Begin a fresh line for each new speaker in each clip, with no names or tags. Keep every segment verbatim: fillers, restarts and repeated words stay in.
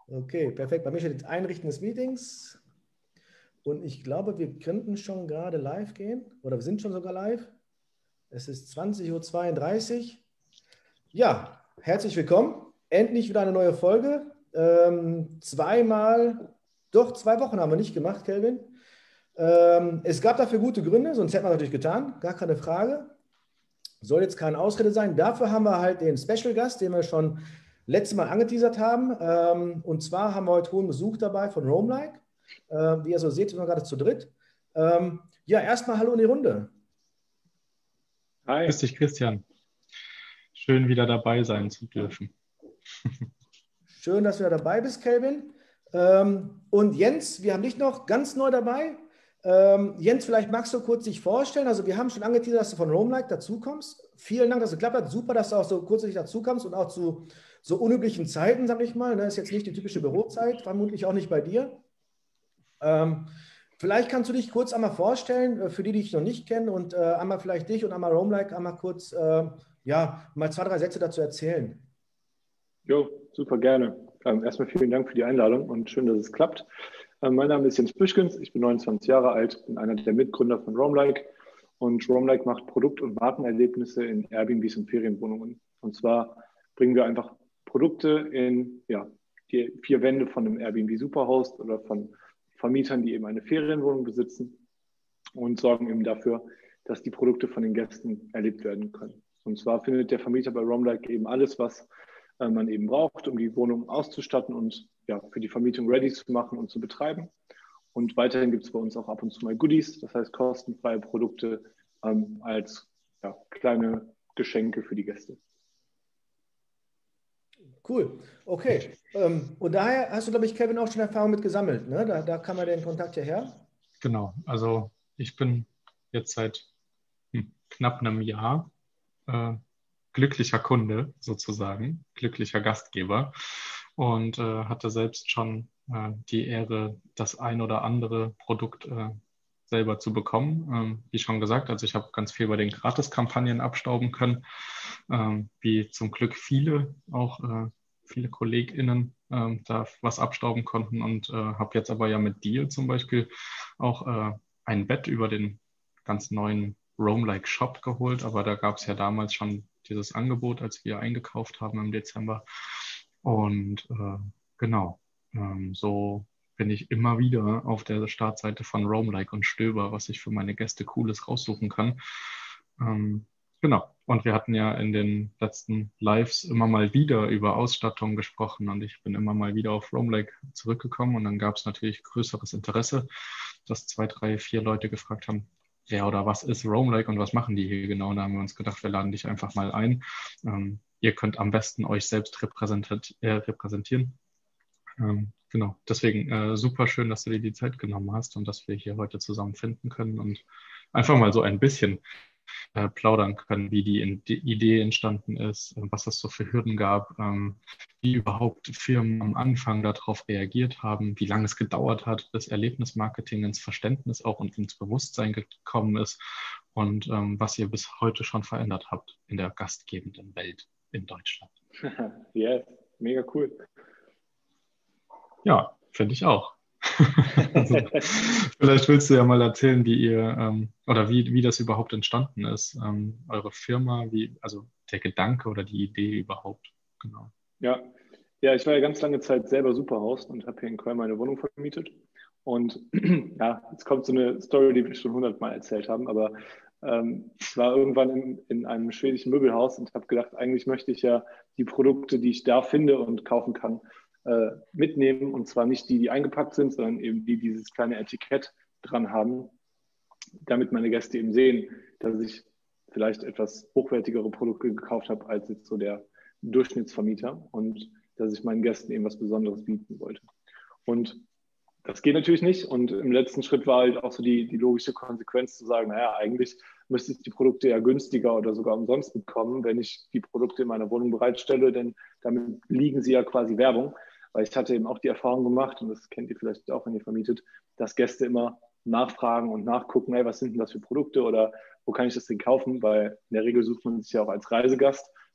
Okay, perfekt. Bei mir steht jetzt Einrichten des Meetings und ich glaube, wir könnten schon gerade live gehen oder wir sind schon sogar live. Es ist zwanzig Uhr zweiunddreißig. Ja, herzlich willkommen. Endlich wieder eine neue Folge. Ähm, zweimal, doch zwei Wochen haben wir nicht gemacht, Kelvin. Ähm, es gab dafür gute Gründe, sonst hätten wir es natürlich getan, gar keine Frage. Soll jetzt keine Ausrede sein. Dafür haben wir halt den Special-Gast, den wir schon letztes Mal angeteasert haben. Ähm, und zwar haben wir heute hohen Besuch dabei von Roamlike. Äh, wie ihr so seht, sind wir gerade zu dritt. Ähm, ja, erstmal hallo in die Runde.
Hi. Grüß dich, Christian. Schön, wieder dabei sein zu dürfen.
Schön, dass du wieder dabei bist, Kelvin. Ähm, und Jens, wir haben dich noch ganz neu dabei. Ähm, Jens, vielleicht magst du kurz dich vorstellen. Also wir haben schon angeteasert, dass du von Roamlike dazukommst. Vielen Dank, dass es geklappt hat. Super, dass du auch so kurzfristig dazukommst und auch zu so unüblichen Zeiten, sag ich mal. Das ist jetzt nicht die typische Bürozeit, vermutlich auch nicht bei dir. Ähm, vielleicht kannst du dich kurz einmal vorstellen, für die, die dich noch nicht kennen, und äh, einmal vielleicht dich und einmal Roamlike einmal kurz, äh, ja, mal zwei, drei Sätze dazu erzählen.
Jo, super gerne. Ähm, erstmal vielen Dank für die Einladung und schön, dass es klappt. Ähm, mein Name ist Jens Büschkens, ich bin neunundzwanzig Jahre alt, bin einer der Mitgründer von Roamlike und Roamlike macht Produkt- und Markenerlebnisse in Airbnbs und Ferienwohnungen. Und zwar bringen wir einfach Produkte in ja, die vier Wände von einem Airbnb Superhost oder von Vermietern, die eben eine Ferienwohnung besitzen und sorgen eben dafür, dass die Produkte von den Gästen erlebt werden können. Und zwar findet der Vermieter bei Roamlike eben alles, was man eben braucht, um die Wohnung auszustatten und ja, für die Vermietung ready zu machen und zu betreiben. Und weiterhin gibt es bei uns auch ab und zu mal Goodies, das heißt kostenfreie Produkte ähm, als ja, kleine Geschenke für die Gäste.
Cool, okay. Ähm, und daher hast du, glaube ich, Kelvin, auch schon Erfahrung mit gesammelt, ne? Da, da kam ja den Kontakt hierher.
Genau, also ich bin jetzt seit hm, knapp einem Jahr äh, glücklicher Kunde sozusagen, glücklicher Gastgeber und äh, hatte selbst schon äh, die Ehre, das ein oder andere Produkt äh, selber zu bekommen. Ähm, wie schon gesagt, also ich habe ganz viel bei den Gratiskampagnen abstauben können, ähm, wie zum Glück viele, auch äh, viele KollegInnen äh, da was abstauben konnten und äh, habe jetzt aber ja mit Deal zum Beispiel auch äh, ein Bett über den ganz neuen Roamlike Shop geholt, aber da gab es ja damals schon dieses Angebot, als wir eingekauft haben im Dezember. Und äh, genau, ähm, so bin ich immer wieder auf der Startseite von Roamlike und stöber, was ich für meine Gäste Cooles raussuchen kann. Ähm, genau. Und wir hatten ja in den letzten Lives immer mal wieder über Ausstattung gesprochen und ich bin immer mal wieder auf Roamlike zurückgekommen und dann gab es natürlich größeres Interesse, dass zwei, drei, vier Leute gefragt haben, wer oder was ist Roamlike und was machen die hier genau? Da haben wir uns gedacht, wir laden dich einfach mal ein. Ähm, ihr könnt am besten euch selbst repräsentiert, äh, repräsentieren. Ähm, genau, deswegen äh, super schön, dass du dir die Zeit genommen hast und dass wir hier heute zusammen finden können und einfach mal so ein bisschen äh, plaudern können, wie die, in, die Idee entstanden ist, äh, was es so für Hürden gab, ähm, wie überhaupt Firmen am Anfang darauf reagiert haben, wie lange es gedauert hat, bis Erlebnismarketing ins Verständnis auch und ins Bewusstsein gekommen ist und ähm, was ihr bis heute schon verändert habt in der gastgebenden Welt in Deutschland.
Ja, yes, mega cool.
Ja, finde ich auch. Also, vielleicht willst du ja mal erzählen, wie ihr ähm, oder wie, wie das überhaupt entstanden ist, ähm, eure Firma, wie, also der Gedanke oder die Idee überhaupt. Genau.
Ja. ja, ich war ja ganz lange Zeit selber Superhost und habe hier in Köln meine Wohnung vermietet. Und ja, jetzt kommt so eine Story, die wir schon hundertmal erzählt haben, aber ähm, ich war irgendwann in, in einem schwedischen Möbelhaus und habe gedacht, eigentlich möchte ich ja die Produkte, die ich da finde und kaufen kann, äh, mitnehmen. Und zwar nicht die, die eingepackt sind, sondern eben die, die dieses kleine Etikett dran haben, damit meine Gäste eben sehen, dass ich vielleicht etwas hochwertigere Produkte gekauft habe als jetzt so der Durchschnittsvermieter und dass ich meinen Gästen eben was Besonderes bieten wollte. Und das geht natürlich nicht. Und im letzten Schritt war halt auch so die, die logische Konsequenz zu sagen, naja, eigentlich müsste ich die Produkte ja günstiger oder sogar umsonst bekommen, wenn ich die Produkte in meiner Wohnung bereitstelle, denn damit liegen sie ja quasi Werbung. Weil ich hatte eben auch die Erfahrung gemacht, und das kennt ihr vielleicht auch, wenn ihr vermietet, dass Gäste immer nachfragen und nachgucken, hey, was sind denn das für Produkte oder wo kann ich das denn kaufen? Weil in der Regel sucht man sich ja auch als Reisegast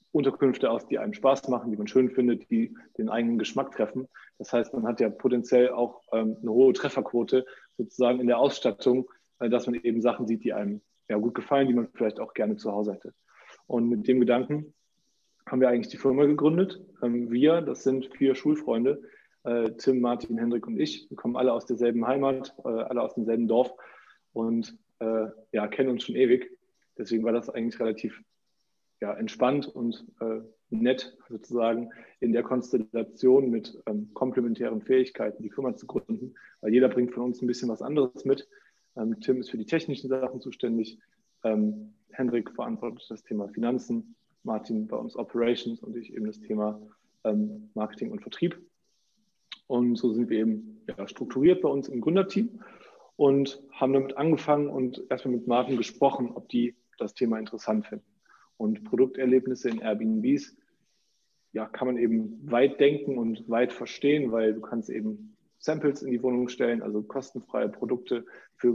Unterkünfte aus, die einem Spaß machen, die man schön findet, die den eigenen Geschmack treffen. Das heißt, man hat ja potenziell auch ähm, eine hohe Trefferquote sozusagen in der Ausstattung, äh, dass man eben Sachen sieht, die einem ja, gut gefallen, die man vielleicht auch gerne zu Hause hätte. Und mit dem Gedanken haben wir eigentlich die Firma gegründet. Ähm, wir, das sind vier Schulfreunde, äh, Tim, Martin, Hendrik und ich. Wir kommen alle aus derselben Heimat, äh, alle aus demselben Dorf und äh, ja, kennen uns schon ewig. Deswegen war das eigentlich relativ ja, entspannt und äh, nett sozusagen in der Konstellation mit ähm, komplementären Fähigkeiten die Firma zu gründen, weil jeder bringt von uns ein bisschen was anderes mit. Ähm, Tim ist für die technischen Sachen zuständig, ähm, Hendrik verantwortet das Thema Finanzen, Martin bei uns Operations und ich eben das Thema ähm, Marketing und Vertrieb. Und so sind wir eben ja, strukturiert bei uns im Gründerteam und haben damit angefangen und erstmal mit Martin gesprochen, ob die das Thema interessant finden. Und Produkterlebnisse in Airbnbs, ja, kann man eben weit denken und weit verstehen, weil du kannst eben Samples in die Wohnung stellen, also kostenfreie Produkte für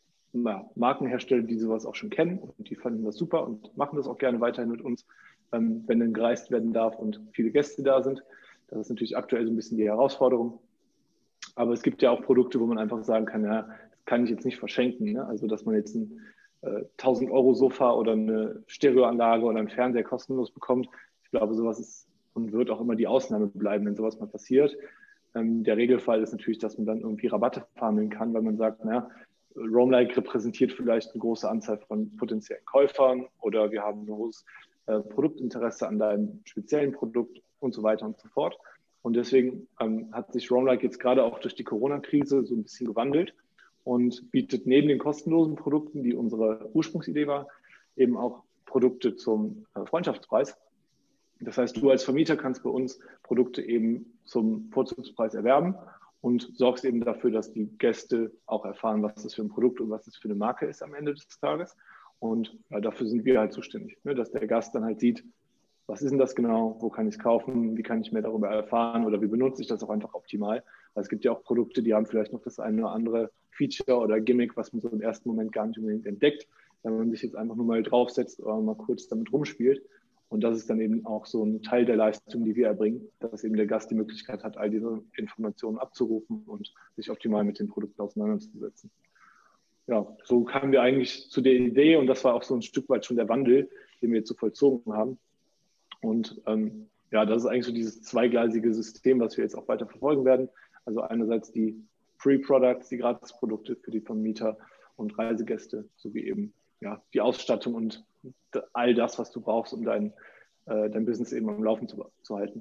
na, Markenhersteller, die sowas auch schon kennen und die fanden das super und machen das auch gerne weiterhin mit uns, ähm, wenn dann gereist werden darf und viele Gäste da sind. Das ist natürlich aktuell so ein bisschen die Herausforderung. Aber es gibt ja auch Produkte, wo man einfach sagen kann, ja, das kann ich jetzt nicht verschenken. Ne? Also, dass man jetzt ein tausend Euro Sofa oder eine Stereoanlage oder einen Fernseher kostenlos bekommt. Ich glaube, sowas ist und wird auch immer die Ausnahme bleiben, wenn sowas mal passiert. Ähm, der Regelfall ist natürlich, dass man dann irgendwie Rabatte verhandeln kann, weil man sagt, naja, Roamlike repräsentiert vielleicht eine große Anzahl von potenziellen Käufern oder wir haben ein hohes äh, Produktinteresse an deinem speziellen Produkt und so weiter und so fort. Und deswegen ähm, hat sich Roamlike jetzt gerade auch durch die Corona-Krise so ein bisschen gewandelt und bietet neben den kostenlosen Produkten, die unsere Ursprungsidee war, eben auch Produkte zum Freundschaftspreis. Das heißt, du als Vermieter kannst bei uns Produkte eben zum Vorzugspreis erwerben und sorgst eben dafür, dass die Gäste auch erfahren, was das für ein Produkt und was das für eine Marke ist am Ende des Tages. Und ja, dafür sind wir halt zuständig, ne? Dass der Gast dann halt sieht, was ist denn das genau, wo kann ich es kaufen, wie kann ich mehr darüber erfahren oder wie benutze ich das auch einfach optimal. Weil es gibt ja auch Produkte, die haben vielleicht noch das eine oder andere Feature oder Gimmick, was man so im ersten Moment gar nicht unbedingt entdeckt, wenn man sich jetzt einfach nur mal draufsetzt oder mal kurz damit rumspielt. Und das ist dann eben auch so ein Teil der Leistung, die wir erbringen, dass eben der Gast die Möglichkeit hat, all diese Informationen abzurufen und sich optimal mit den Produkten auseinanderzusetzen. Ja, so kamen wir eigentlich zu der Idee und das war auch so ein Stück weit schon der Wandel, den wir jetzt so vollzogen haben. Und ähm, ja, das ist eigentlich so dieses zweigleisige System, was wir jetzt auch weiter verfolgen werden. Also einerseits die Free Products, die Gratisprodukte für die Vermieter und Reisegäste, sowie eben ja, die Ausstattung und all das, was du brauchst, um dein, äh, dein Business eben am Laufen zu, zu halten.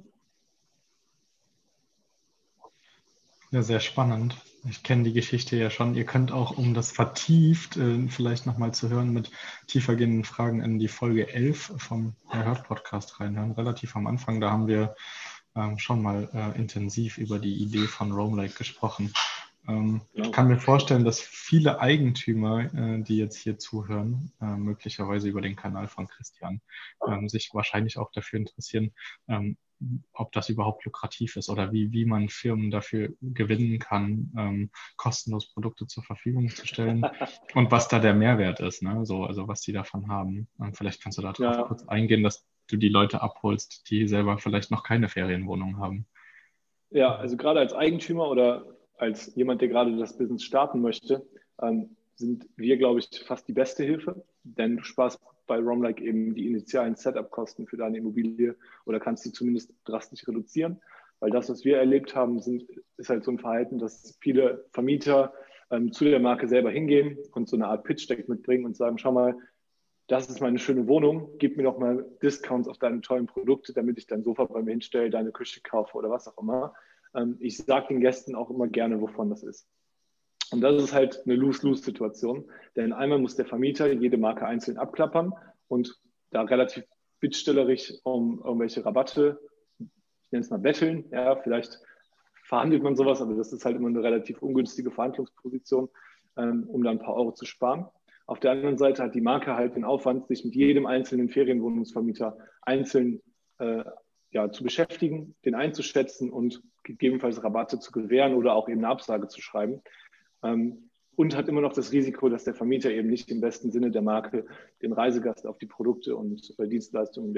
Ja, sehr spannend. Ich kenne die Geschichte ja schon. Ihr könnt auch, um das vertieft äh, vielleicht nochmal zu hören, mit tiefergehenden Fragen in die Folge elf vom Hört-Podcast reinhören. Relativ am Anfang, da haben wir ähm, schon mal äh, intensiv über die Idee von Roamlike gesprochen. Ähm, ich kann mir vorstellen, dass viele Eigentümer, äh, die jetzt hier zuhören, äh, möglicherweise über den Kanal von Christian, ähm, sich wahrscheinlich auch dafür interessieren, ähm, ob das überhaupt lukrativ ist oder wie, wie man Firmen dafür gewinnen kann, ähm, kostenlos Produkte zur Verfügung zu stellen und was da der Mehrwert ist, ne? So, also was die davon haben. Und vielleicht kannst du darauf ja. kurz eingehen, dass du die Leute abholst, die selber vielleicht noch keine Ferienwohnung haben.
Ja, also gerade als Eigentümer oder als jemand, der gerade das Business starten möchte, ähm, sind wir, glaube ich, fast die beste Hilfe, denn du sparst bei Roamlike eben die initialen Setup-Kosten für deine Immobilie oder kannst sie zumindest drastisch reduzieren, weil das, was wir erlebt haben, sind, ist halt so ein Verhalten, dass viele Vermieter ähm, zu der Marke selber hingehen und so eine Art Pitch-Deck mitbringen und sagen, schau mal, das ist meine schöne Wohnung, gib mir doch mal Discounts auf deine tollen Produkte, damit ich dein Sofa bei mir hinstelle, deine Küche kaufe oder was auch immer. Ähm, ich sage den Gästen auch immer gerne, wovon das ist. Und das ist halt eine Lose-Lose-Situation, denn einmal muss der Vermieter jede Marke einzeln abklappern und da relativ bittstellerisch um irgendwelche Rabatte, ich nenne es mal betteln, ja, vielleicht verhandelt man sowas, aber das ist halt immer eine relativ ungünstige Verhandlungsposition, ähm, um da ein paar Euro zu sparen. Auf der anderen Seite hat die Marke halt den Aufwand, sich mit jedem einzelnen Ferienwohnungsvermieter einzeln äh, ja, zu beschäftigen, den einzuschätzen und gegebenenfalls Rabatte zu gewähren oder auch eben eine Absage zu schreiben. Ähm, und hat immer noch das Risiko, dass der Vermieter eben nicht im besten Sinne der Marke den Reisegast auf die Produkte und äh, Dienstleistungen der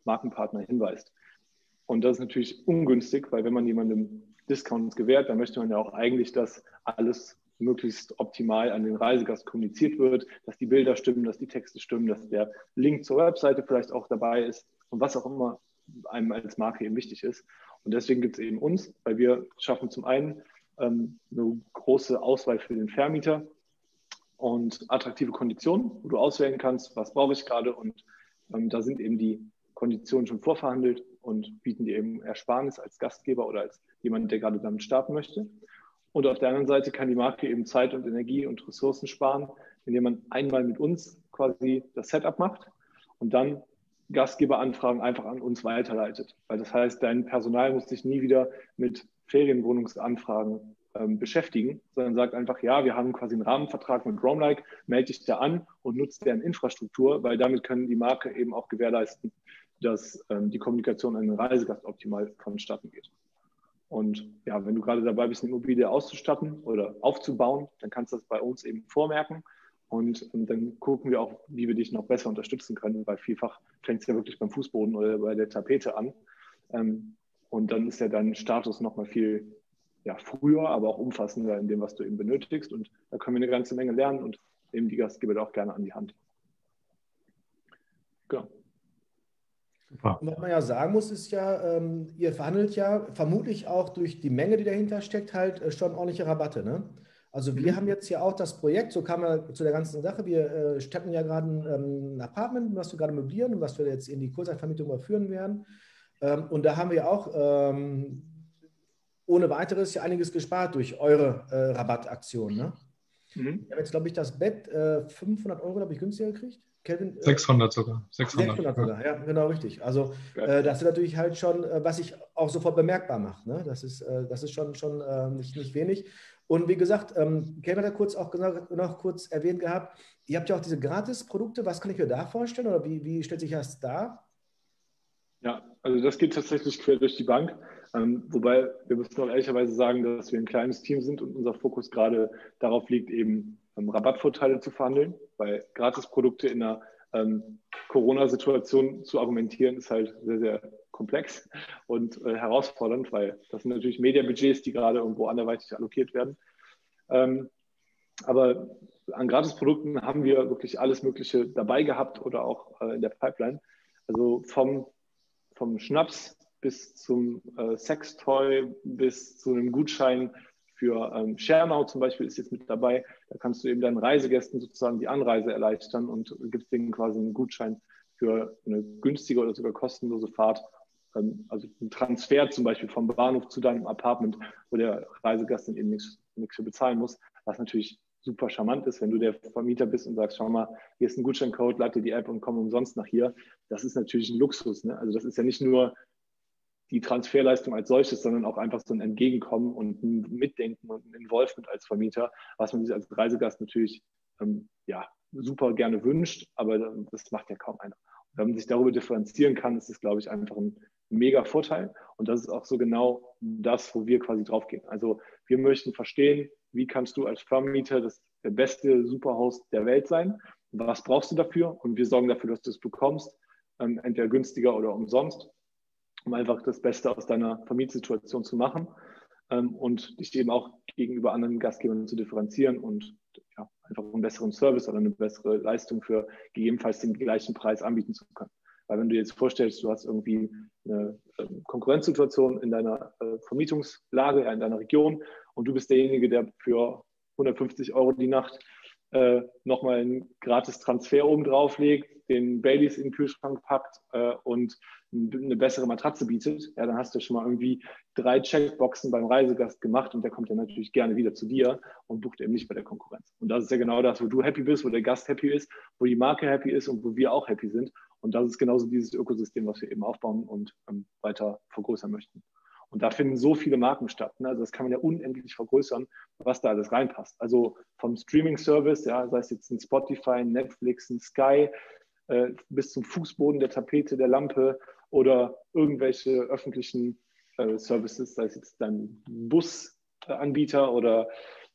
Markenpartner hinweist. Und das ist natürlich ungünstig, weil wenn man jemandem Discounts gewährt, dann möchte man ja auch eigentlich, dass alles möglichst optimal an den Reisegast kommuniziert wird, dass die Bilder stimmen, dass die Texte stimmen, dass der Link zur Webseite vielleicht auch dabei ist und was auch immer einem als Marke eben wichtig ist. Und deswegen gibt es eben uns, weil wir schaffen zum einen ähm, eine große Auswahl für den Vermieter und attraktive Konditionen, wo du auswählen kannst, was brauche ich gerade, und ähm, da sind eben die Konditionen schon vorverhandelt und bieten dir eben Ersparnis als Gastgeber oder als jemand, der gerade damit starten möchte. Und auf der anderen Seite kann die Marke eben Zeit und Energie und Ressourcen sparen, indem man einmal mit uns quasi das Setup macht und dann Gastgeberanfragen einfach an uns weiterleitet. Weil das heißt, dein Personal muss sich nie wieder mit Ferienwohnungsanfragen ähm, beschäftigen, sondern sagt einfach, ja, wir haben quasi einen Rahmenvertrag mit Roamlike, melde dich da an und nutzt deren Infrastruktur, weil damit können die Marke eben auch gewährleisten, dass ähm, die Kommunikation an den Reisegast optimal vonstatten geht. Und ja, wenn du gerade dabei bist, eine Immobilie auszustatten oder aufzubauen, dann kannst du das bei uns eben vormerken. Und, und dann gucken wir auch, wie wir dich noch besser unterstützen können, weil vielfach fängt es ja wirklich beim Fußboden oder bei der Tapete an. Ähm, und dann ist ja dein Status nochmal viel ja, früher, aber auch umfassender in dem, was du eben benötigst. Und da können wir eine ganze Menge lernen und eben die Gastgeber auch gerne an die Hand. Genau.
Und was man ja sagen muss, ist ja, ähm, ihr verhandelt ja vermutlich auch durch die Menge, die dahinter steckt, halt äh, schon ordentliche Rabatte, ne? Also wir mhm. haben jetzt ja auch das Projekt, so kam man zu der ganzen Sache, wir äh, statten ja gerade ein, ein Apartment, was wir gerade möblieren und was wir jetzt in die Kurzzeitvermietung überführen werden. Ähm, und da haben wir auch ähm, ohne weiteres ja einiges gespart durch eure äh, Rabattaktion, ne? Mhm. Wir haben jetzt, glaube ich, das Bett äh, fünfhundert Euro, glaube ich, günstiger gekriegt. Kevin, äh,
sechshundert sogar. sechshundert,
sechshundert sogar, ja, genau, richtig. Also äh, das ist natürlich halt schon, äh, was sich auch sofort bemerkbar macht. Ne? Das ist, äh, das ist schon, schon äh, nicht, nicht wenig. Und wie gesagt, ähm, Kevin hat kurz auch gesagt, noch kurz erwähnt gehabt, ihr habt ja auch diese Gratis-Produkte. Was kann ich mir da vorstellen oder wie, wie stellt sich das dar?
Ja, also das geht tatsächlich quer durch die Bank. Ähm, wobei wir müssen auch ehrlicherweise sagen, dass wir ein kleines Team sind und unser Fokus gerade darauf liegt, eben ähm, Rabattvorteile zu verhandeln, weil Gratisprodukte in einer ähm, Corona-Situation zu argumentieren, ist halt sehr, sehr komplex und äh, herausfordernd, weil das sind natürlich Mediabudgets, die gerade irgendwo anderweitig allokiert werden. Ähm, aber an Gratisprodukten haben wir wirklich alles Mögliche dabei gehabt oder auch äh, in der Pipeline. Also vom Vom Schnaps bis zum äh, Sextoy, bis zu einem Gutschein für ähm, Schernau zum Beispiel ist jetzt mit dabei. Da kannst du eben deinen Reisegästen sozusagen die Anreise erleichtern und gibst denen quasi einen Gutschein für eine günstige oder sogar kostenlose Fahrt. Ähm, also ein Transfer zum Beispiel vom Bahnhof zu deinem Apartment, wo der Reisegast dann eben nichts, nichts für bezahlen muss, was natürlich super charmant ist, wenn du der Vermieter bist und sagst, schau mal, hier ist ein Gutscheincode, lade dir die App und komm umsonst nach hier. Das ist natürlich ein Luxus. Ne? Also das ist ja nicht nur die Transferleistung als solches, sondern auch einfach so ein Entgegenkommen und ein Mitdenken und ein Involvement als Vermieter, was man sich als Reisegast natürlich ähm, ja, super gerne wünscht, aber das macht ja kaum einer. Und wenn man sich darüber differenzieren kann, ist das, glaube ich, einfach ein mega Vorteil. Und das ist auch so genau das, wo wir quasi draufgehen. Also wir möchten verstehen, wie kannst du als Vermieter das, der beste Superhost der Welt sein? Was brauchst du dafür? Und wir sorgen dafür, dass du es bekommst, ähm, entweder günstiger oder umsonst, um einfach das Beste aus deiner Vermietsituation zu machen ähm, und dich eben auch gegenüber anderen Gastgebern zu differenzieren und ja, einfach einen besseren Service oder eine bessere Leistung für gegebenenfalls den gleichen Preis anbieten zu können. Weil wenn du dir jetzt vorstellst, du hast irgendwie eine äh, Konkurrenzsituation in deiner äh, Vermietungslage, ja, in deiner Region und du bist derjenige, der für hundertfünfzig Euro die Nacht äh, nochmal einen gratis Transfer oben drauf legt, den Baileys in den Kühlschrank packt äh, und eine bessere Matratze bietet, ja, dann hast du schon mal irgendwie drei Checkboxen beim Reisegast gemacht und der kommt dann natürlich gerne wieder zu dir und bucht eben nicht bei der Konkurrenz. Und das ist ja genau das, wo du happy bist, wo der Gast happy ist, wo die Marke happy ist und wo wir auch happy sind. Und das ist genauso dieses Ökosystem, was wir eben aufbauen und ähm, weiter vergrößern möchten. Und da finden so viele Marken statt. Ne? Also das kann man ja unendlich vergrößern, was da alles reinpasst. Also vom Streaming-Service, ja, sei es jetzt ein Spotify, ein Netflix, ein Sky, äh, bis zum Fußboden der Tapete, der Lampe oder irgendwelche öffentlichen äh, Services, sei es jetzt dann Busanbieter oder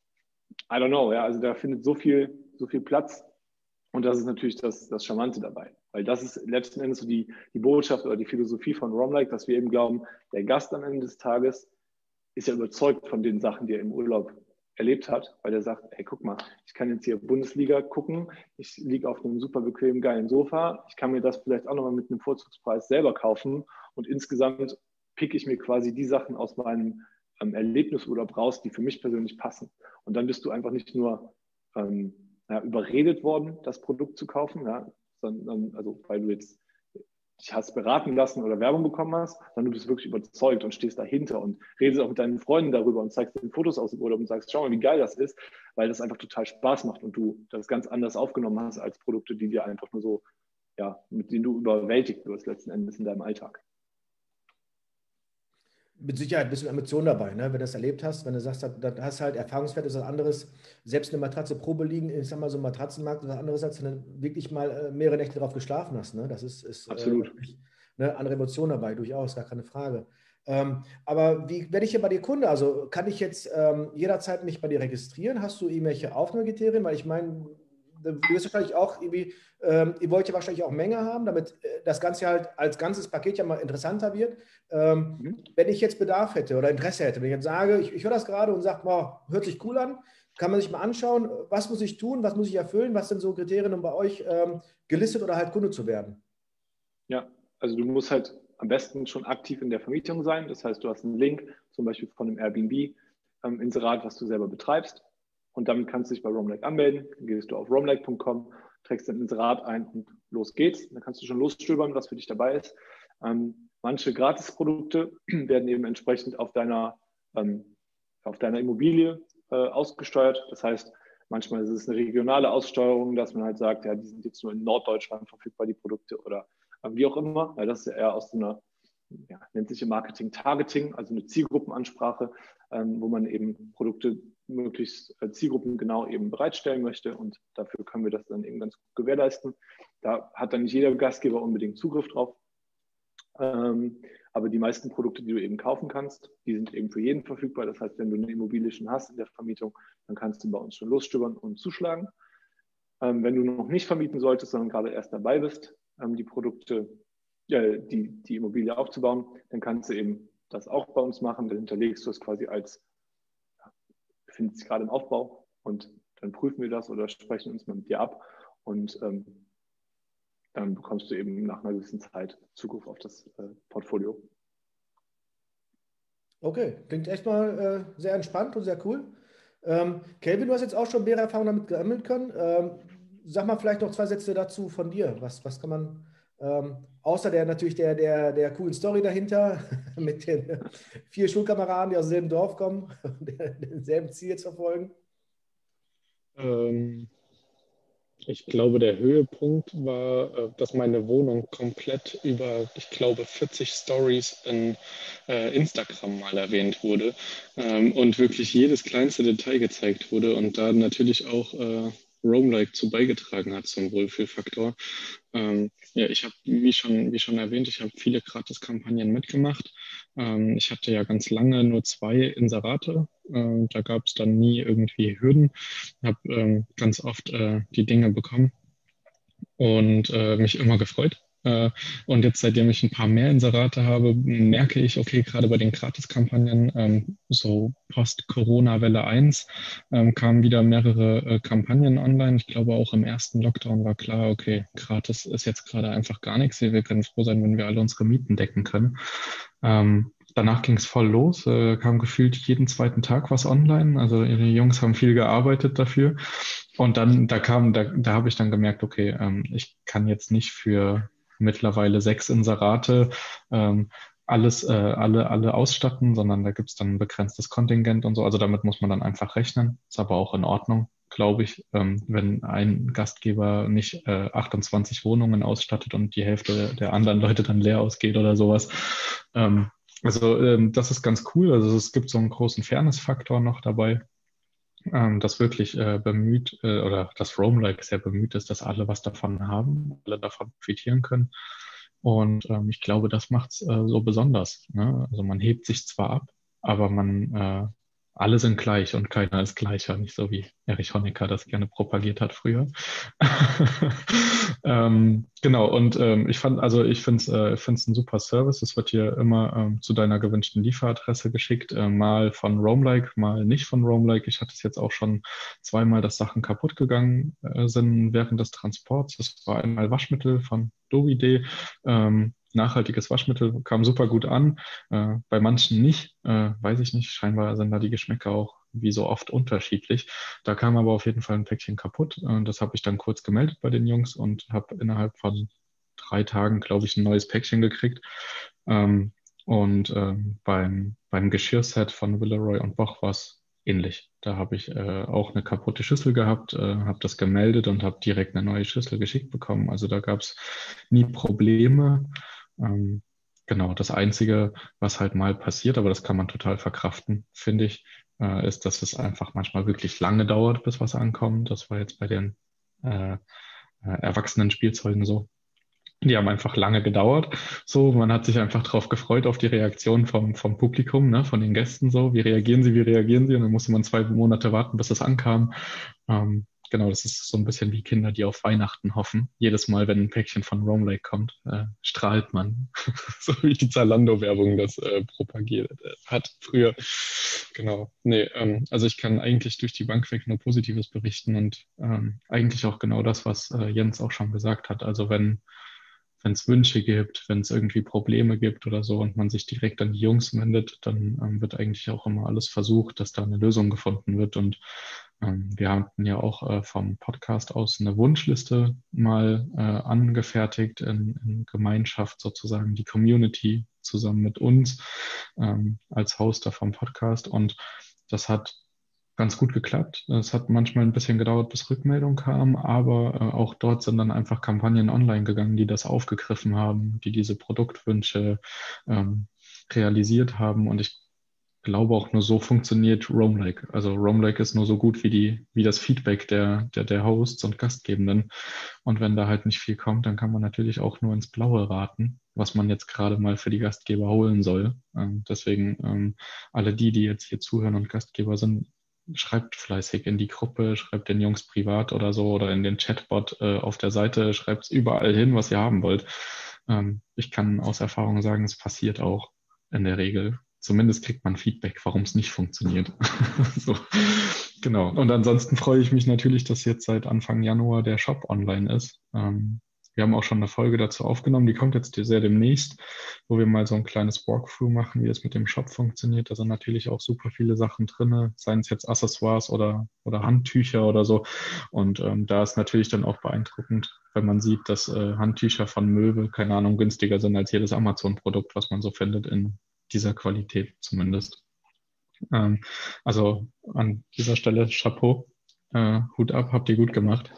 I don't know. Ja, also da findet so viel, so viel Platz. Und das ist natürlich das, das Charmante dabei. Weil das ist letzten Endes so die, die Botschaft oder die Philosophie von Romlike, dass wir eben glauben, der Gast am Ende des Tages ist ja überzeugt von den Sachen, die er im Urlaub erlebt hat, weil er sagt, hey, guck mal, ich kann jetzt hier Bundesliga gucken, ich liege auf einem super bequemen, geilen Sofa, ich kann mir das vielleicht auch nochmal mit einem Vorzugspreis selber kaufen und insgesamt picke ich mir quasi die Sachen aus meinem ähm, Erlebnisurlaub raus, die für mich persönlich passen. Und dann bist du einfach nicht nur ähm, ja, überredet worden, das Produkt zu kaufen, ja, sondern, also weil du jetzt dich hast beraten lassen oder Werbung bekommen hast, sondern du bist wirklich überzeugt und stehst dahinter und redest auch mit deinen Freunden darüber und zeigst den Fotos aus dem Urlaub und sagst, schau mal, wie geil das ist, weil das einfach total Spaß macht und du das ganz anders aufgenommen hast als Produkte, die dir einfach nur so, ja, mit denen du überwältigt wirst letzten Endes in deinem Alltag.
Mit Sicherheit ein bisschen Emotion dabei, ne? Wenn du das erlebt hast, wenn du sagst, da hast halt Erfahrungswert ist was anderes, selbst eine Matratze Probe liegen, ich sag mal so ein Matratzenmarkt ist was anderes, als wenn du wirklich mal mehrere Nächte drauf geschlafen hast, ne? Das ist, ist
Absolut.
Äh, eine andere Emotion dabei, durchaus, gar keine Frage. Ähm, aber wie werde ich hier bei dir Kunde? Also kann ich jetzt ähm, jederzeit mich bei dir registrieren? Hast du irgendwelche Aufnahmekriterien? Weil ich meine, du wirst wahrscheinlich auch irgendwie, ähm, ihr wollt ja wahrscheinlich auch Menge haben, damit äh, das Ganze halt als ganzes Paket ja mal interessanter wird. Ähm, mhm. Wenn ich jetzt Bedarf hätte oder Interesse hätte, wenn ich jetzt sage, ich, ich höre das gerade und sage, boah, hört sich cool an, kann man sich mal anschauen, was muss ich tun, was muss ich erfüllen, was sind so Kriterien, um bei euch ähm, gelistet oder halt Kunde zu werden?
Ja, also du musst halt am besten schon aktiv in der Vermietung sein. Das heißt, du hast einen Link, zum Beispiel von einem Airbnb-Inserat, ähm, was du selber betreibst. Und damit kannst du dich bei Romlike anmelden. Dann gehst du auf romlike punkt com, trägst dein Inserat ein und los geht's. Dann kannst du schon losstöbern, was für dich dabei ist. Ähm, manche Gratisprodukte werden eben entsprechend auf deiner, ähm, auf deiner Immobilie äh, ausgesteuert. Das heißt, manchmal ist es eine regionale Aussteuerung, dass man halt sagt, ja, die sind jetzt nur in Norddeutschland verfügbar, die Produkte, oder äh, wie auch immer. Ja, das ist ja eher aus so einer, ja, nennt sich im Marketing Targeting, also eine Zielgruppenansprache, ähm, wo man eben Produkte möglichst äh, zielgruppengenau eben bereitstellen möchte, und dafür können wir das dann eben ganz gut gewährleisten. Da hat dann nicht jeder Gastgeber unbedingt Zugriff drauf. Ähm, aber die meisten Produkte, die du eben kaufen kannst, die sind eben für jeden verfügbar. Das heißt, wenn du eine Immobilie schon hast in der Vermietung, dann kannst du bei uns schon losstöbern und zuschlagen. Ähm, wenn du noch nicht vermieten solltest, sondern gerade erst dabei bist, ähm, die Produkte, äh, die, die Immobilie aufzubauen, dann kannst du eben das auch bei uns machen. Dann hinterlegst du es quasi als, ja, befindet sich gerade im Aufbau, und dann prüfen wir das oder sprechen uns mal mit dir ab, und ähm, dann bekommst du eben nach einer gewissen Zeit Zugriff auf das äh, Portfolio.
Okay, klingt echt mal äh, sehr entspannt und sehr cool. Ähm, Kelvin, du hast jetzt auch schon mehrere Erfahrungen damit gesammelt können. Ähm, sag mal vielleicht noch zwei Sätze dazu von dir. Was, was kann man, ähm, außer der natürlich der, der, der coolen Story dahinter, mit den vier Schulkameraden, die aus demselben Dorf kommen und denselben Ziel jetzt verfolgen?
Ähm, ich glaube, der Höhepunkt war, äh, dass meine Wohnung komplett über, ich glaube, vierzig Stories in äh, Instagram mal erwähnt wurde, ähm, und wirklich jedes kleinste Detail gezeigt wurde und da natürlich auch äh, Romlike zu beigetragen hat zum Wohlfühlfaktor. Ähm, ja, ich habe, wie schon, wie schon erwähnt, ich habe viele Gratis-Kampagnen mitgemacht. Ähm, ich hatte ja ganz lange nur zwei Inserate. Ähm, da gab es dann nie irgendwie Hürden. Ich habe ähm, ganz oft äh, die Dinge bekommen und äh, mich immer gefreut. Äh, und jetzt, seitdem ich ein paar mehr Inserate habe, merke ich, okay, gerade bei den Gratis-Kampagnen, ähm, so Post-Corona-Welle eins, ähm, kamen wieder mehrere äh, Kampagnen online. Ich glaube, auch im ersten Lockdown war klar, okay, gratis ist jetzt gerade einfach gar nichts. Wir können froh sein, wenn wir alle unsere Mieten decken können. Ähm, Danach ging es voll los, äh, kam gefühlt jeden zweiten Tag was online. Also die Jungs haben viel gearbeitet dafür. Und dann, da kam, da, da habe ich dann gemerkt, okay, ähm, ich kann jetzt nicht für mittlerweile sechs Inserate ähm, alles, äh, alle, alle ausstatten, sondern da gibt es dann ein begrenztes Kontingent und so. Also damit muss man dann einfach rechnen. Ist aber auch in Ordnung, glaube ich, ähm, wenn ein Gastgeber nicht äh, achtundzwanzig Wohnungen ausstattet und die Hälfte der anderen Leute dann leer ausgeht oder sowas. Ähm, also ähm, das ist ganz cool. Also es gibt so einen großen Fairness-Faktor noch dabei, ähm, das wirklich äh, bemüht äh, oder das Romlike sehr bemüht ist, dass alle was davon haben, alle davon profitieren können. Und ähm, ich glaube, das macht es äh, so besonders. Ne? Also man hebt sich zwar ab, aber man, äh, alle sind gleich und keiner ist gleicher, nicht so wie Erich Honecker das gerne propagiert hat früher. ähm, genau, und ähm, ich fand, also ich finde es äh, ich find's ein super Service. Es wird hier immer ähm, zu deiner gewünschten Lieferadresse geschickt, äh, mal von Roamlike, mal nicht von Roamlike. Ich hatte es jetzt auch schon zweimal, dass Sachen kaputt gegangen äh, sind während des Transports. Das war einmal Waschmittel von Dovide. Ähm, nachhaltiges Waschmittel kam super gut an. Äh, bei manchen nicht, äh, weiß ich nicht. Scheinbar sind da die Geschmäcker auch wie so oft unterschiedlich. Da kam aber auf jeden Fall ein Päckchen kaputt. Äh, das habe ich dann kurz gemeldet bei den Jungs und habe innerhalb von drei Tagen, glaube ich, ein neues Päckchen gekriegt. Ähm, und ähm, beim, beim Geschirrset von Villeroy und Boch war es ähnlich. Da habe ich äh, auch eine kaputte Schüssel gehabt, äh, habe das gemeldet und habe direkt eine neue Schüssel geschickt bekommen. Also da gab es nie Probleme. Ähm, genau, das Einzige, was halt mal passiert, aber das kann man total verkraften, finde ich, äh, ist, dass es einfach manchmal wirklich lange dauert, bis was ankommt. Das war jetzt bei den äh, äh, erwachsenen Spielzeugen so. Die haben einfach lange gedauert. So, man hat sich einfach darauf gefreut, auf die Reaktion vom, vom Publikum, ne, von den Gästen so. Wie reagieren sie, wie reagieren sie? Und dann musste man zwei Monate warten, bis das ankam. Ähm, genau, das ist so ein bisschen wie Kinder, die auf Weihnachten hoffen. Jedes Mal, wenn ein Päckchen von Roamlike kommt, äh, strahlt man. So wie die Zalando-Werbung das äh, propagiert äh, hat früher. Genau. Nee, ähm, also ich kann eigentlich durch die Bank weg nur Positives berichten und ähm, eigentlich auch genau das, was äh, Jens auch schon gesagt hat. Also wenn wenn es Wünsche gibt, wenn es irgendwie Probleme gibt oder so und man sich direkt an die Jungs wendet, dann ähm, wird eigentlich auch immer alles versucht, dass da eine Lösung gefunden wird. Und ähm, wir hatten ja auch äh, vom Podcast aus eine Wunschliste mal äh, angefertigt in, in Gemeinschaft sozusagen, die Community zusammen mit uns ähm, als Hoster vom Podcast. Und das hat ganz gut geklappt. Es hat manchmal ein bisschen gedauert, bis Rückmeldung kam, aber äh, auch dort sind dann einfach Kampagnen online gegangen, die das aufgegriffen haben, die diese Produktwünsche ähm, realisiert haben. Und ich glaube auch nur so funktioniert Roamlike. Also Roamlike ist nur so gut wie die, wie das Feedback der, der, der Hosts und Gastgebenden. Und wenn da halt nicht viel kommt, dann kann man natürlich auch nur ins Blaue raten, was man jetzt gerade mal für die Gastgeber holen soll. Ähm, deswegen ähm, alle die, die jetzt hier zuhören und Gastgeber sind, schreibt fleißig in die Gruppe, schreibt den Jungs privat oder so oder in den Chatbot äh, auf der Seite, schreibt es überall hin, was ihr haben wollt. Ähm, ich kann aus Erfahrung sagen, es passiert auch in der Regel. Zumindest kriegt man Feedback, warum es nicht funktioniert. So, genau. Und ansonsten freue ich mich natürlich, dass jetzt seit Anfang Januar der Shop online ist. Ähm, wir haben auch schon eine Folge dazu aufgenommen, die kommt jetzt sehr demnächst, wo wir mal so ein kleines Walkthrough machen, wie es mit dem Shop funktioniert. Da sind natürlich auch super viele Sachen drin, seien es jetzt Accessoires oder, oder Handtücher oder so. Und ähm, da ist natürlich dann auch beeindruckend, wenn man sieht, dass äh, Handtücher von Möwe, keine Ahnung, günstiger sind als jedes Amazon-Produkt, was man so findet, in dieser Qualität zumindest. Ähm, also an dieser Stelle Chapeau, äh, Hut ab, habt ihr gut gemacht.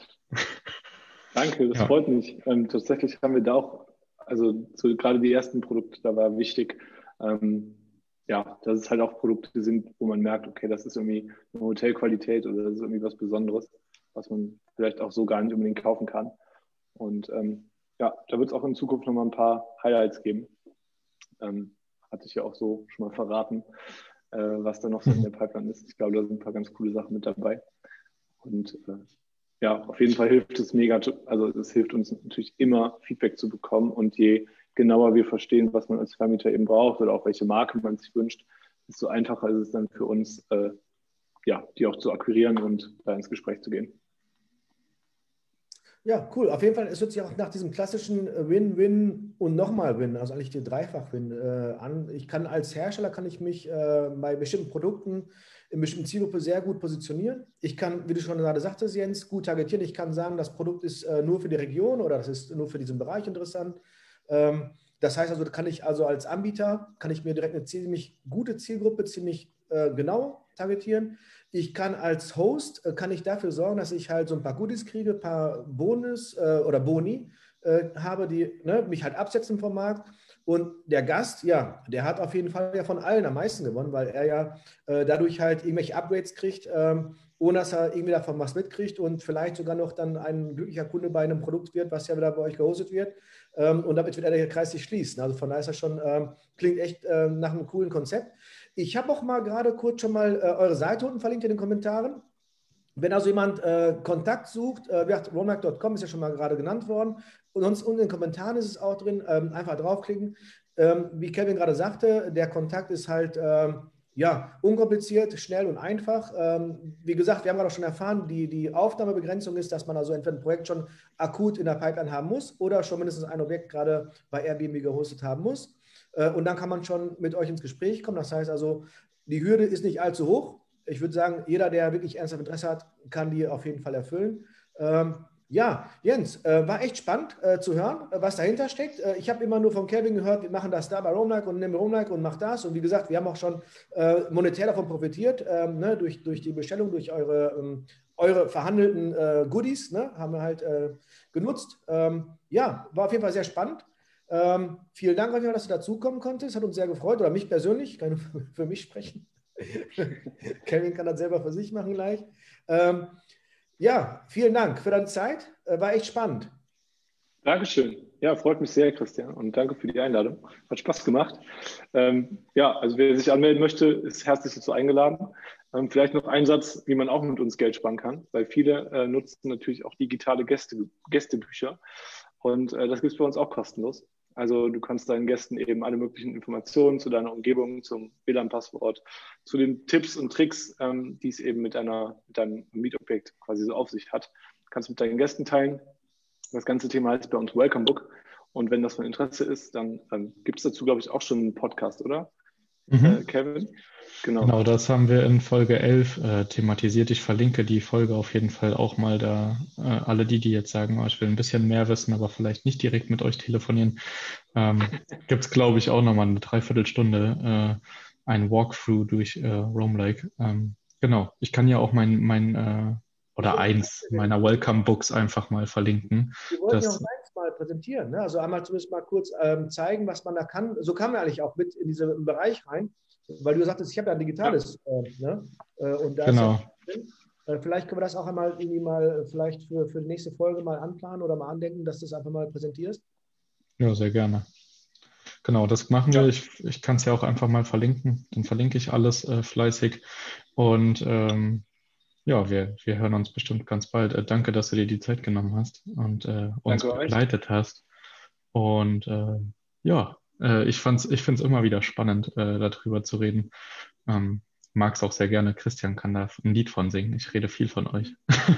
Danke, das
Ja.
freut mich. Ähm, tatsächlich haben wir da auch, also so gerade die ersten Produkte, da war wichtig, ähm, ja, dass es halt auch Produkte sind, wo man merkt, okay, das ist irgendwie eine Hotelqualität oder das ist irgendwie was Besonderes, was man vielleicht auch so gar nicht unbedingt kaufen kann. Und ähm, ja, da wird es auch in Zukunft nochmal ein paar Highlights geben. Ähm, hatte ich ja auch so schon mal verraten, äh, was da noch so in der Pipeline ist. Ich glaube, da sind ein paar ganz coole Sachen mit dabei. Und äh, ja, auf jeden Fall hilft es mega, also es hilft uns natürlich immer, Feedback zu bekommen. Und je genauer wir verstehen, was man als Vermieter eben braucht oder auch welche Marke man sich wünscht, desto einfacher ist es dann für uns, äh, ja, die auch zu akquirieren und da ins Gespräch zu gehen.
Ja, cool. Auf jeden Fall, es hört sich auch nach diesem klassischen Win-Win und nochmal Win, also eigentlich die Dreifach-Win äh, an. Ich kann als Hersteller, kann ich mich äh, bei bestimmten Produkten in bestimmten Zielgruppe sehr gut positionieren. Ich kann, wie du schon gerade sagtest, Jens, gut targetieren. Ich kann sagen, das Produkt ist äh, nur für die Region oder das ist nur für diesen Bereich interessant. Ähm, das heißt also, kann ich also als Anbieter, kann ich mir direkt eine ziemlich gute Zielgruppe ziemlich äh, genau targetieren. Ich kann als Host, äh, kann ich dafür sorgen, dass ich halt so ein paar Goodies kriege, ein paar Bonus äh, oder Boni äh, habe, die ne, mich halt absetzen vom Markt. Und der Gast, ja, der hat auf jeden Fall ja von allen am meisten gewonnen, weil er ja äh, dadurch halt irgendwelche Upgrades kriegt, ähm, ohne dass er irgendwie davon was mitkriegt und vielleicht sogar noch dann ein glücklicher Kunde bei einem Produkt wird, was ja wieder bei euch gehostet wird. Ähm, und damit wird der Kreis sich schließen. Also von daher ist das schon, ähm, klingt echt äh, nach einem coolen Konzept. Ich habe auch mal gerade kurz schon mal äh, eure Seite unten verlinkt in den Kommentaren. Wenn also jemand äh, Kontakt sucht, äh, roamlike punkt com ist ja schon mal gerade genannt worden. Und sonst unten in den Kommentaren ist es auch drin. Ähm, einfach draufklicken. Ähm, wie Kevin gerade sagte, der Kontakt ist halt ähm, ja, unkompliziert, schnell und einfach. Ähm, wie gesagt, wir haben gerade auch schon erfahren, die, die Aufnahmebegrenzung ist, dass man also entweder ein Projekt schon akut in der Pipeline haben muss oder schon mindestens ein Objekt gerade bei Airbnb gehostet haben muss. Äh, und dann kann man schon mit euch ins Gespräch kommen. Das heißt also, die Hürde ist nicht allzu hoch. Ich würde sagen, jeder, der wirklich ernsthaft Interesse hat, kann die auf jeden Fall erfüllen. Ähm, ja, Jens, äh, war echt spannend äh, zu hören, äh, was dahinter steckt. Äh, ich habe immer nur von Kevin gehört, wir machen das da bei Roamlike und nehmen Roamlike und mach das. Und wie gesagt, wir haben auch schon äh, monetär davon profitiert, ähm, ne, durch, durch die Bestellung, durch eure, ähm, eure verhandelten äh, Goodies, ne, haben wir halt äh, genutzt. Ähm, ja, war auf jeden Fall sehr spannend. Ähm, vielen Dank, Rafa, dass du dazukommen konntest. Hat uns sehr gefreut, oder mich persönlich, ich kann nur für mich sprechen. Kevin kann das selber für sich machen gleich. Ähm, ja, vielen Dank für deine Zeit. Äh, war echt spannend.
Dankeschön. Ja, freut mich sehr, Christian. Und danke für die Einladung. Hat Spaß gemacht. Ähm, ja, also wer sich anmelden möchte, ist herzlich dazu eingeladen. Ähm, vielleicht noch ein Satz, wie man auch mit uns Geld sparen kann, weil viele äh, nutzen natürlich auch digitale Gäste, Gästebücher. Und äh, das gibt es bei uns auch kostenlos. Also du kannst deinen Gästen eben alle möglichen Informationen zu deiner Umgebung, zum W L A N-Passwort, zu den Tipps und Tricks, ähm, die es eben mit, einer, mit deinem Mietobjekt quasi so auf sich hat, kannst du mit deinen Gästen teilen. Das ganze Thema heißt bei uns Welcome Book. Und wenn das von Interesse ist, dann ähm, gibt es dazu, glaube ich, auch schon einen Podcast, oder?
Mhm.
Äh, Kevin?
Genau. Genau, das haben wir in Folge elf äh, thematisiert. Ich verlinke die Folge auf jeden Fall auch mal da. Äh, alle die, die jetzt sagen, oh, ich will ein bisschen mehr wissen, aber vielleicht nicht direkt mit euch telefonieren, ähm, gibt es, glaube ich, auch nochmal eine Dreiviertelstunde äh, ein Walkthrough durch äh, Roamlike. Ähm, genau, ich kann ja auch mein, mein äh, oder eins meiner Welcome-Books einfach mal verlinken.
Wir wollten ja auch eins mal präsentieren. Ne? Also einmal zumindest mal kurz ähm, zeigen, was man da kann. So kam er eigentlich auch mit in diesen Bereich rein, weil du sagtest, ich habe ja ein digitales. Ja. Äh, ne? äh, und da
genau.
ist ja drin. Äh, vielleicht können wir das auch einmal irgendwie mal vielleicht für, für die nächste Folge mal anplanen oder mal andenken, dass du es einfach mal präsentierst.
Ja, sehr gerne. Genau, das machen wir. Ich, ich kann es ja auch einfach mal verlinken. Dann verlinke ich alles äh, fleißig. Und ähm, ja, wir, wir hören uns bestimmt ganz bald. Äh, danke, dass du dir die Zeit genommen hast und äh, uns danke begleitet euch. hast. Und äh, ja, äh, ich fand's, ich finde es immer wieder spannend, äh, darüber zu reden. Ähm, mag es auch sehr gerne. Christian kann da ein Lied von singen. Ich rede viel von euch.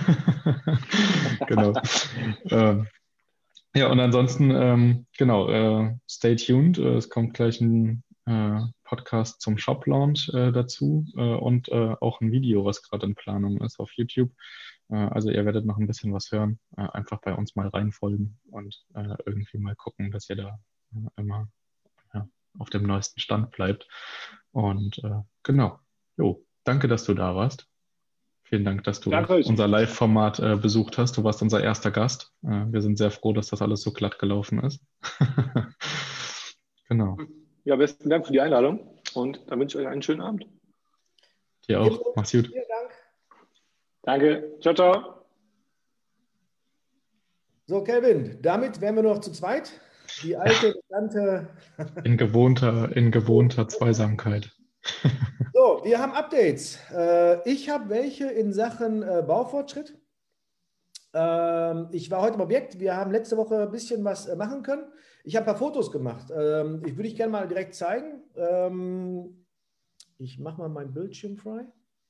Genau. ähm, Ja, und ansonsten, ähm, genau, äh, stay tuned. Äh, es kommt gleich ein äh, Podcast zum Shop-Launch äh, dazu äh, und äh, auch ein Video, was gerade in Planung ist auf YouTube. Äh, also ihr werdet noch ein bisschen was hören. Äh, einfach bei uns mal reinfolgen und äh, irgendwie mal gucken, dass ihr da äh, immer ja, auf dem neuesten Stand bleibt. Und äh, genau, jo, danke, dass du da warst. Vielen Dank, dass du Danke unser Live-Format äh, besucht hast. Du warst unser erster Gast. Äh, wir sind sehr froh, dass das alles so glatt gelaufen ist. Genau.
Ja, besten Dank für die Einladung und dann wünsche ich euch einen schönen Abend.
Dir auch. Mach's gut.
Vielen Dank.
Danke. Ciao, ciao.
So, Kelvin, damit wären wir noch zu zweit. Die alte, bekannte...
in gewohnter, in gewohnter Zweisamkeit.
So, wir haben Updates. Ich habe welche in Sachen Baufortschritt. Ich war heute im Objekt. Wir haben letzte Woche ein bisschen was machen können. Ich habe ein paar Fotos gemacht. Ich würde ich gerne mal direkt zeigen. Ich mache mal meinen Bildschirm frei.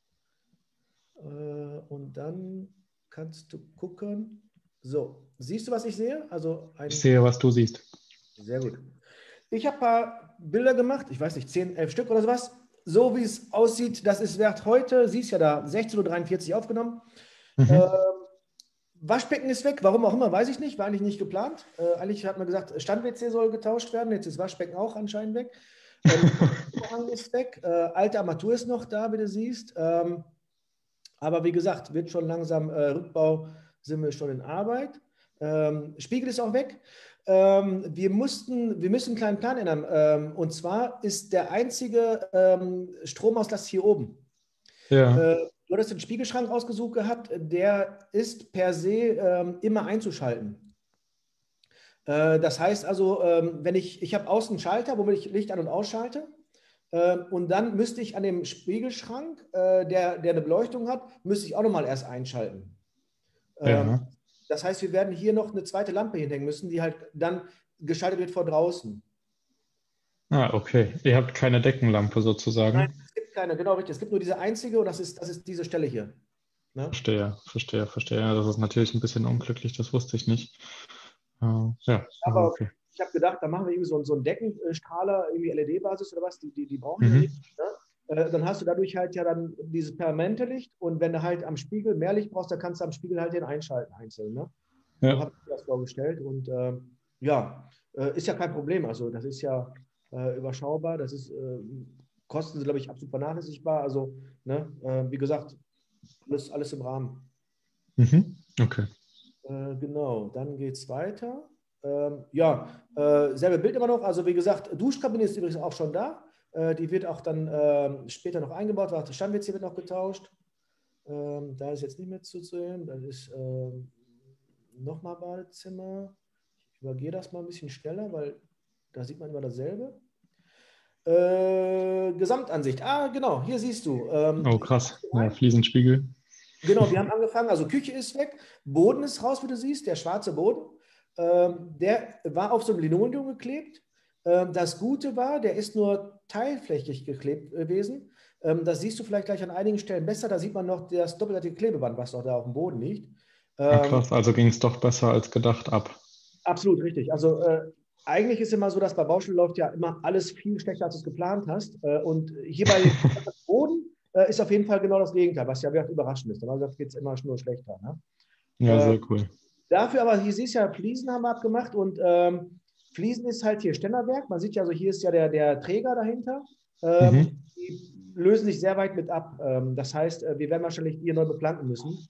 Und dann kannst du gucken. So, siehst du, was ich sehe? Also ein
ich sehe, was du siehst.
Sehr gut. Ich habe ein paar Bilder gemacht. Ich weiß nicht, zehn, elf Stück oder sowas. So wie es aussieht, das ist Wert heute, siehst ja da, sechzehn Uhr dreiundvierzig aufgenommen. Mhm. Ähm, Waschbecken ist weg, warum auch immer, weiß ich nicht, war eigentlich nicht geplant. Äh, eigentlich hat man gesagt, Stand-W C soll getauscht werden, jetzt ist Waschbecken auch anscheinend weg. Ähm, ist weg, äh, alte Armatur ist noch da, wie du siehst. Ähm, aber wie gesagt, wird schon langsam, äh, Rückbau sind wir schon in Arbeit. Ähm, Spiegel ist auch weg. Ähm, wir, mussten, wir müssen einen kleinen Plan ändern. Ähm, und zwar ist der einzige ähm, Stromauslass hier oben.
Ja.
Äh, du hattest den Spiegelschrank ausgesucht gehabt, der ist per se ähm, immer einzuschalten. Äh, das heißt also, ähm, wenn ich, ich habe außen einen Schalter, womit ich Licht an- und ausschalte. Ähm, und dann müsste ich an dem Spiegelschrank, äh, der, der eine Beleuchtung hat, müsste ich auch nochmal erst einschalten. Ähm,
Ja.
das heißt, wir werden hier noch eine zweite Lampe hinhängen müssen, die halt dann geschaltet wird vor draußen.
Ah, okay. Ihr habt keine Deckenlampe sozusagen.
Nein, es gibt keine, genau richtig. Es gibt nur diese einzige und das ist, das ist diese Stelle hier. Ne?
Verstehe, verstehe, verstehe. Ja, das ist natürlich ein bisschen unglücklich, das wusste ich nicht. Äh, ja, also
Aber
okay.
ich habe gedacht, da machen wir irgendwie so, so einen Deckenstrahler, irgendwie L E D-Basis oder was, die, die, die brauchen wir
Mhm.
nicht. Ne? Äh, dann hast du dadurch halt ja dann dieses permanente Licht und wenn du halt am Spiegel mehr Licht brauchst, dann kannst du am Spiegel halt den einschalten einzeln. Ne? So
Ja.
habe ich mir das vorgestellt und äh, ja, äh, ist ja kein Problem. Also das ist ja äh, überschaubar, das ist äh, Kosten sind, glaube ich, absolut vernachlässigbar. Also, ne, äh, wie gesagt, alles, alles im Rahmen.
Mhm. Okay.
Äh, genau, dann geht es weiter. Ähm, ja, äh, selbe Bild immer noch. Also wie gesagt, Duschkabine ist übrigens auch schon da. Äh, die wird auch dann ähm, später noch eingebaut. Der Stand hier wird noch getauscht. Ähm, da ist jetzt nicht mehr zuzusehen. Das ist ähm, nochmal Badezimmer. Ich übergehe das mal ein bisschen schneller, weil da sieht man immer dasselbe. Äh, Gesamtansicht. Ah, genau, hier siehst du. Ähm,
Oh, krass. Ja, Fliesenspiegel.
Genau, wir haben angefangen, also Küche ist weg, Boden ist raus, wie du siehst, der schwarze Boden. Ähm, der war auf so einem Linoleum geklebt. Ähm, das Gute war, der ist nur teilflächig geklebt gewesen. Ähm, das siehst du vielleicht gleich an einigen Stellen besser. Da sieht man noch das doppelte Klebeband, was noch da auf dem Boden liegt.
Ah,
Ähm,
krass, also ging es doch besser als gedacht ab.
Absolut richtig. Also äh, eigentlich ist immer so, dass bei Baustellen läuft ja immer alles viel schlechter, als du es geplant hast. Äh, und hier bei dem Boden äh, ist auf jeden Fall genau das Gegenteil, was ja wirklich überraschend ist. Normalerweise geht es immer nur schlechter. Ne?
Ja,
Äh,
sehr cool.
Dafür aber, hier siehst du ja, Fliesen haben wir abgemacht und ähm, Fliesen ist halt hier Ständerwerk. Man sieht ja, also hier ist ja der, der Träger dahinter. Ähm,
Mhm.
die lösen sich sehr weit mit ab. Ähm, das heißt, äh, wir werden wahrscheinlich hier neu beplanken müssen.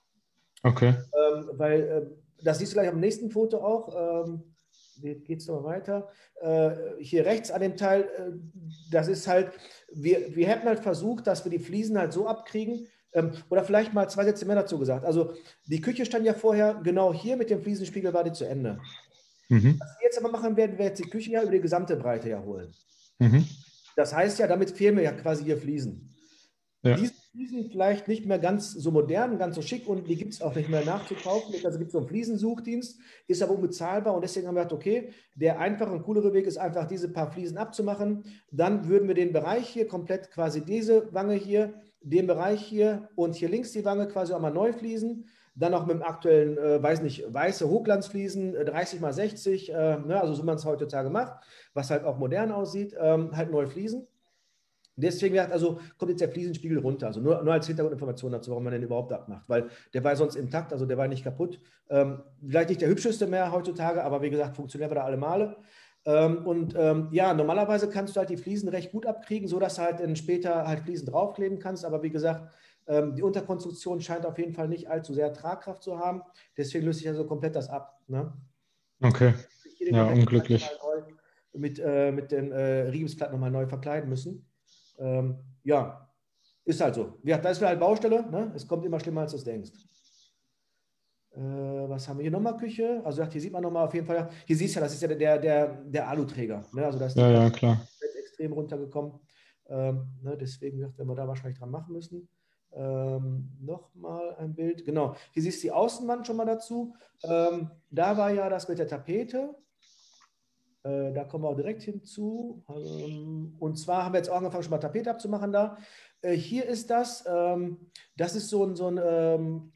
Okay.
Ähm, weil, äh, das siehst du gleich am nächsten Foto auch. Ähm, geht es nochmal weiter. Äh, hier rechts an dem Teil, äh, das ist halt, wir, wir hätten halt versucht, dass wir die Fliesen halt so abkriegen. Ähm, oder vielleicht mal zwei Sätze mehr dazu gesagt. Also die Küche stand ja vorher genau hier mit dem Fliesenspiegel war die zu Ende.
Mhm.
Was wir jetzt aber machen werden, wir jetzt die Küche ja über die gesamte Breite ja holen.
Mhm.
Das heißt ja, damit fehlen mir ja quasi hier Fliesen.
Ja.
Diese Fliesen vielleicht nicht mehr ganz so modern, ganz so schick und die gibt es auch nicht mehr nachzukaufen. Also gibt es so einen Fliesensuchdienst, ist aber unbezahlbar und deswegen haben wir gedacht, okay, der einfache und coolere Weg ist einfach, diese paar Fliesen abzumachen. Dann würden wir den Bereich hier komplett, quasi diese Wange hier, den Bereich hier und hier links die Wange quasi auch mal neu fließen. Dann auch mit dem aktuellen, äh, weiß nicht, weiße Hochglanzfliesen, äh, dreißig mal sechzig, äh, ne, also so man es heutzutage macht, was halt auch modern aussieht, ähm, halt neu fließen. Deswegen gesagt, also kommt jetzt der Fliesenspiegel runter. Also nur, nur als Hintergrundinformation dazu, warum man den überhaupt abmacht. Weil der war sonst intakt, also der war nicht kaputt. Ähm, vielleicht nicht der hübscheste mehr heutzutage, aber wie gesagt, funktioniert bei der alle Male. Ähm, und ähm, ja, normalerweise kannst du halt die Fliesen recht gut abkriegen, sodass du halt dann später halt Fliesen draufkleben kannst. Aber wie gesagt, ähm, die Unterkonstruktion scheint auf jeden Fall nicht allzu sehr Tragkraft zu haben. Deswegen löse ich also komplett das ab. Ne?
Okay.
Hier den
Ja,
kompletten
unglücklich.
neu mit, äh, mit den äh, Riebesplatten nochmal neu verkleiden müssen. Ähm, ja, ist halt so. Ja, das ist halt Baustelle. Ne? Es kommt immer schlimmer, als du es denkst. Äh, was haben wir hier nochmal? Küche. Also hier sieht man nochmal auf jeden Fall. Hier siehst du ja, das ist ja der, der, der Aluträger. Ne? Also da ist die
Ja,
Kante
ja, klar.
jetzt extrem runtergekommen. Ähm, ne? Deswegen werden wir da wahrscheinlich dran machen müssen. Ähm, nochmal ein Bild. Genau. Hier siehst du die Außenwand schon mal dazu. Ähm, da war ja das mit der Tapete. Da kommen wir auch direkt hinzu. Und zwar haben wir jetzt auch angefangen, schon mal Tapete abzumachen da. Hier ist das, das ist so ein, so ein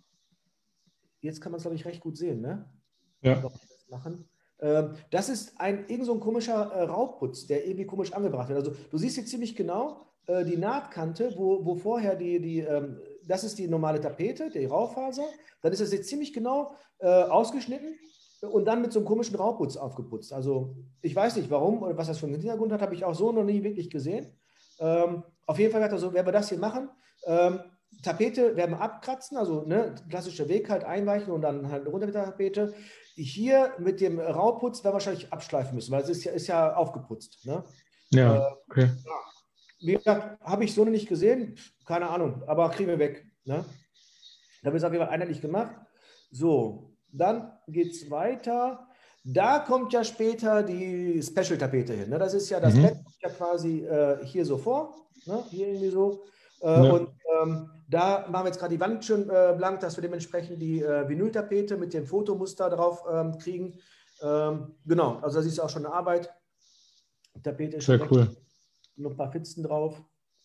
jetzt kann man es, glaube ich, recht gut sehen, ne?
Ja.
Das machen. Das ist ein, irgend so ein komischer Rauchputz, der irgendwie komisch angebracht wird. Also du siehst jetzt ziemlich genau die Nahtkante, wo, wo vorher die, die das ist die normale Tapete, die Raufaser. Dann ist das jetzt ziemlich genau ausgeschnitten. Und dann mit so einem komischen Rauchputz aufgeputzt. Also ich weiß nicht warum oder was das für einen Hintergrund hat, habe ich auch so noch nie wirklich gesehen. Ähm, auf jeden Fall also, werden wir das hier machen. Ähm, Tapete werden wir abkratzen, also ne, klassischer Weg halt einweichen und dann halt runter mit der Tapete. Hier mit dem Rauchputz werden wir wahrscheinlich abschleifen müssen, weil es ist ja, ist ja aufgeputzt. Ne?
Ja,
äh,
okay.
Wie gesagt, habe ich so noch nicht gesehen, keine Ahnung, aber kriegen wir weg. Ne? Da wird es auf jeden Fall einheitlich gemacht. So, dann geht es weiter. Da kommt ja später die Special-Tapete hin. Ne? Das ist ja das
Mhm.
Bett ja quasi äh, hier so vor, ne? Hier irgendwie so. Äh,
Ja.
Und ähm, da machen wir jetzt gerade die Wand schön äh, blank, dass wir dementsprechend die äh, Vinyltapete mit dem Fotomuster drauf ähm, kriegen. Ähm, genau, also da siehst du auch schon eine Arbeit. Die Tapete ist schon
Sehr
weg.
cool.
Noch ein paar Fitzen drauf.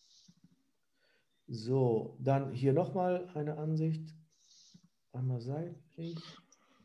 So, dann hier nochmal eine Ansicht. Einmal seitlich.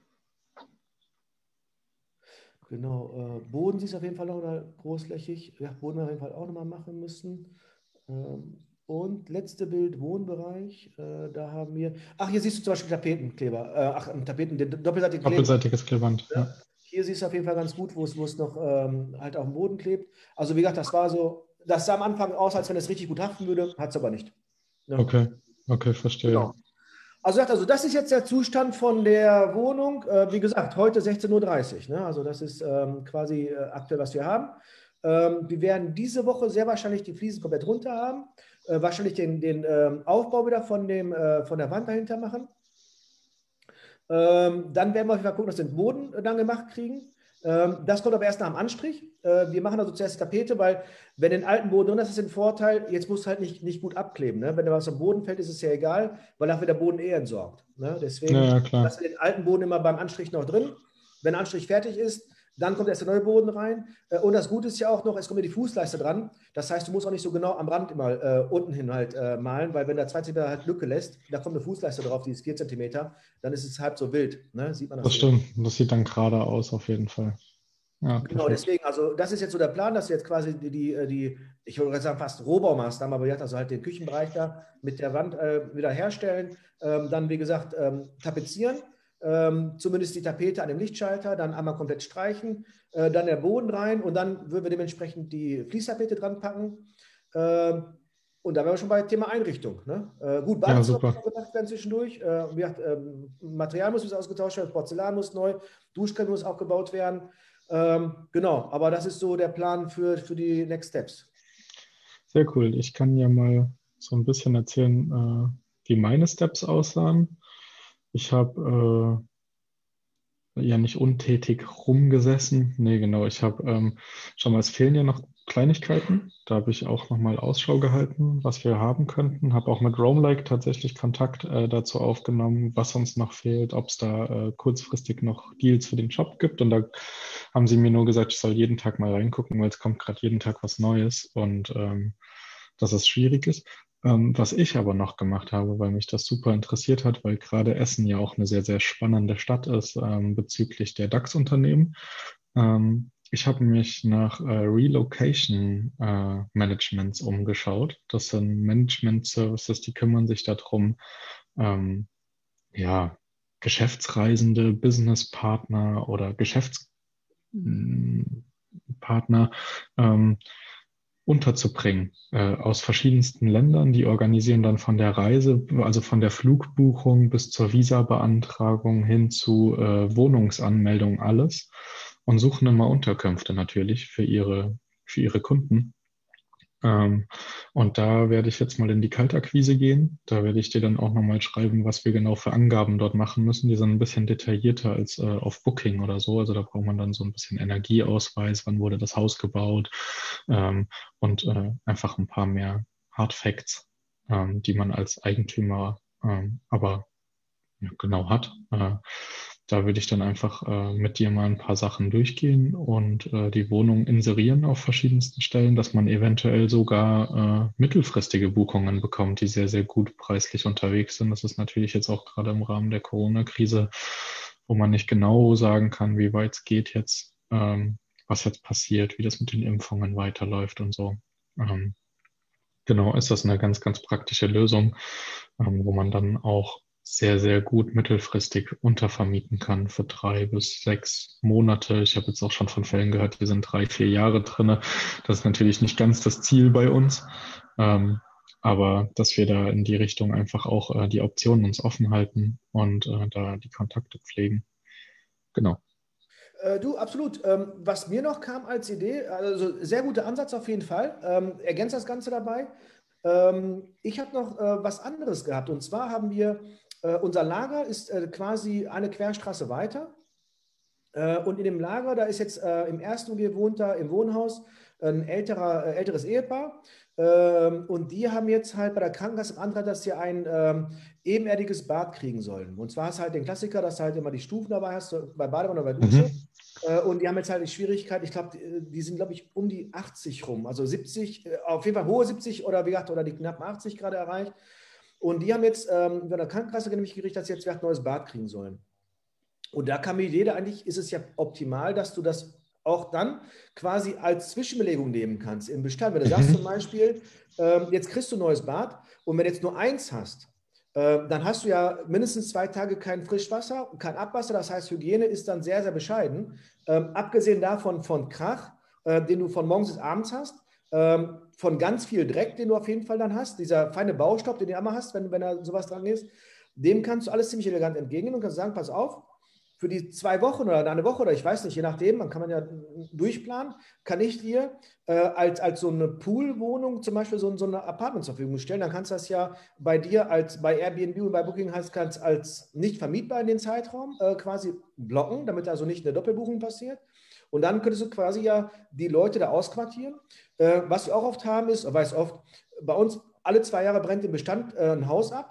Genau, äh, Boden siehst du auf jeden Fall noch mal großflächig. Ja, Boden auf jeden Fall auch nochmal machen müssen. Ähm, und letzte Bild, Wohnbereich. Äh, da haben wir. Ach, hier siehst du zum Beispiel Tapetenkleber. Äh, ach, Tapeten, den doppelseitigen Kleber.
Doppelseitiges Klebeband.
Ja.
Ja.
Hier siehst du auf jeden Fall ganz gut, wo es, wo es noch ähm, halt auf dem Boden klebt. Also wie gesagt, das war so, das sah am Anfang aus, als wenn es richtig gut haften würde, hat es aber nicht. Ja.
Okay, okay, verstehe.
Genau. Also, also das ist jetzt der Zustand von der Wohnung. Äh, wie gesagt, heute sechzehn Uhr dreißig. Ne? Also das ist ähm, quasi äh, aktuell, was wir haben. Ähm, wir werden diese Woche sehr wahrscheinlich die Fliesen komplett runter haben. Äh, wahrscheinlich den, den ähm, Aufbau wieder von, dem, äh, von der Wand dahinter machen. Ähm, dann werden wir auf jeden Fall gucken, dass wir den Boden äh, dann gemacht kriegen. Ähm, das kommt aber erst nach dem Anstrich. Äh, wir machen also zuerst die Tapete, weil wenn den alten Boden drin ist, ist das ein Vorteil, jetzt muss halt nicht, nicht gut abkleben. Ne? Wenn da was am Boden fällt, ist es ja egal, weil dafür der Boden eh entsorgt. Ne? Deswegen
Ja, ja, klar.
lassen wir den alten Boden immer beim Anstrich noch drin. Wenn der Anstrich fertig ist, dann kommt erst der neue Boden rein. Äh, und das Gute ist ja auch noch, es kommt ja die Fußleiste dran. Das heißt, du musst auch nicht so genau am Rand immer äh, unten hin halt äh, malen, weil wenn der zwei Zentimeter halt Lücke lässt, da kommt eine Fußleiste drauf, die ist vier Zentimeter, dann ist es halb so wild. Ne? Sieht man das
Das
so.
stimmt. Das sieht dann gerade aus, auf jeden Fall. Ja,
Genau,
perfekt.
deswegen, also das ist jetzt so der Plan, dass wir jetzt quasi die, die, die ich würde sagen, fast Rohbaumaßnahmen, aber wir hatten also halt den Küchenbereich da mit der Wand äh, wieder herstellen, ähm, dann wie gesagt ähm, tapezieren, ähm, zumindest die Tapete an dem Lichtschalter, dann einmal komplett streichen, äh, dann der Boden rein und dann würden wir dementsprechend die Fließtapete dran packen. Ähm, und da wären wir schon bei Thema Einrichtung. Ne? Äh, gut,
Ja,
Badezimmer muss
super.
noch gemacht werden zwischendurch. Äh, wie gesagt, ähm, Material muss ausgetauscht werden, Porzellan muss neu, Duschkabine muss aufgebaut werden. Ähm, genau, aber das ist so der Plan für, für die Next Steps.
Sehr cool. Ich kann ja mal so ein bisschen erzählen, äh, wie meine Steps aussahen. Ich habe äh, ja nicht untätig rumgesessen. Nee, genau. Ich habe ähm, schon mal, es fehlen ja noch Kleinigkeiten. Da habe ich auch nochmal Ausschau gehalten, was wir haben könnten. Habe auch mit Roamlike tatsächlich Kontakt äh, dazu aufgenommen, was uns noch fehlt, ob es da äh, kurzfristig noch Deals für den Shop gibt. Und da haben sie mir nur gesagt, ich soll jeden Tag mal reingucken, weil es kommt gerade jeden Tag was Neues und ähm, dass es schwierig ist. Ähm, was ich aber noch gemacht habe, weil mich das super interessiert hat, weil gerade Essen ja auch eine sehr, sehr spannende Stadt ist ähm, bezüglich der DAX-Unternehmen. Ähm, ich habe mich nach äh, Relocation äh, Managements umgeschaut. Das sind Management Services, die kümmern sich darum, ähm, ja, Geschäftsreisende, Businesspartner oder Geschäftspartner ähm, unterzubringen äh, aus verschiedensten Ländern. Die organisieren dann von der Reise, also von der Flugbuchung bis zur Visabeantragung hin zu äh, Wohnungsanmeldung alles und suchen immer Unterkünfte natürlich für ihre, für ihre Kunden. Ähm, und da werde ich jetzt mal in die Kaltakquise gehen. Da werde ich dir dann auch nochmal schreiben, was wir genau für Angaben dort machen müssen. Die sind ein bisschen detaillierter als äh, auf Booking oder so. Also da braucht man dann so ein bisschen Energieausweis, wann wurde das Haus gebaut ähm, und äh, einfach ein paar mehr Hard Facts, ähm, die man als Eigentümer ähm, aber ja, genau hat. Äh, da würde ich dann einfach äh, mit dir mal ein paar Sachen durchgehen und äh, die Wohnung inserieren auf verschiedensten Stellen, dass man eventuell sogar äh, mittelfristige Buchungen bekommt, die sehr, sehr gut preislich unterwegs sind. Das ist natürlich jetzt auch gerade im Rahmen der Corona-Krise, wo man nicht genau sagen kann, wie weit es geht jetzt, ähm, was jetzt passiert, wie das mit den Impfungen weiterläuft und so. Ähm, genau, ist das eine ganz, ganz praktische Lösung, ähm, wo man dann auch sehr, sehr gut mittelfristig untervermieten kann für drei bis sechs Monate. Ich habe jetzt auch schon von Fällen gehört, die sind drei, vier Jahre drinne. Das ist natürlich nicht ganz das Ziel bei uns, ähm, aber dass wir da in die Richtung einfach auch äh, die Optionen uns offen halten und äh, da die Kontakte pflegen. Genau.
Äh, du, absolut. Ähm, was mir noch kam als Idee, also sehr guter Ansatz auf jeden Fall, ähm, ergänzt das Ganze dabei. Ähm, ich habe noch äh, was anderes gehabt und zwar haben wir, äh, unser Lager ist äh, quasi eine Querstraße weiter. Äh, und in dem Lager, da ist jetzt äh, im ersten U G wohnt da im Wohnhaus ein älterer, äh, älteres Ehepaar. Ähm, und die haben jetzt halt bei der Krankenkasse beantragt, dass sie ein ähm, ebenerdiges Bad kriegen sollen. Und zwar hast du halt den Klassiker, dass du halt immer die Stufen dabei hast, so bei Badewanne oder bei Dusche.
Mhm.
Äh, und die haben jetzt halt die Schwierigkeit, ich glaube, die, die sind, glaube ich, um die achtzig rum. Also siebzig, äh, auf jeden Fall hohe siebzig oder wie gesagt, oder die knappen achtzig gerade erreicht. Und die haben jetzt ähm, bei der Krankenkasse nämlich gerichtet, dass sie jetzt ein neues Bad kriegen sollen. Und da kam die Idee, da eigentlich ist es ja optimal, dass du das auch dann quasi als Zwischenbelegung nehmen kannst im Bestand. Wenn du sagst zum
Mhm.
Beispiel, ähm, jetzt kriegst du ein neues Bad und wenn du jetzt nur eins hast, äh, dann hast du ja mindestens zwei Tage kein Frischwasser, kein Abwasser. Das heißt, Hygiene ist dann sehr, sehr bescheiden. Ähm, abgesehen davon von Krach, äh, den du von morgens bis abends hast, ähm, von ganz viel Dreck, den du auf jeden Fall dann hast, dieser feine Baustaub, den du immer hast, wenn, wenn da sowas dran ist, dem kannst du alles ziemlich elegant entgegnen und kannst sagen, pass auf, für die zwei Wochen oder eine Woche oder ich weiß nicht, je nachdem, man kann man ja durchplanen, kann ich dir äh, als, als so eine Poolwohnung zum Beispiel so, so eine Apartment zur Verfügung stellen. Dann kannst du das ja bei dir als bei Airbnb und bei Booking heißt, kannst als nicht vermietbar in den Zeitraum äh, quasi blocken, damit also nicht eine Doppelbuchung passiert. Und dann könntest du quasi ja die Leute da ausquartieren. Äh, was wir auch oft haben ist, weiß oft, bei uns alle zwei Jahre brennt im Bestand äh, ein Haus ab.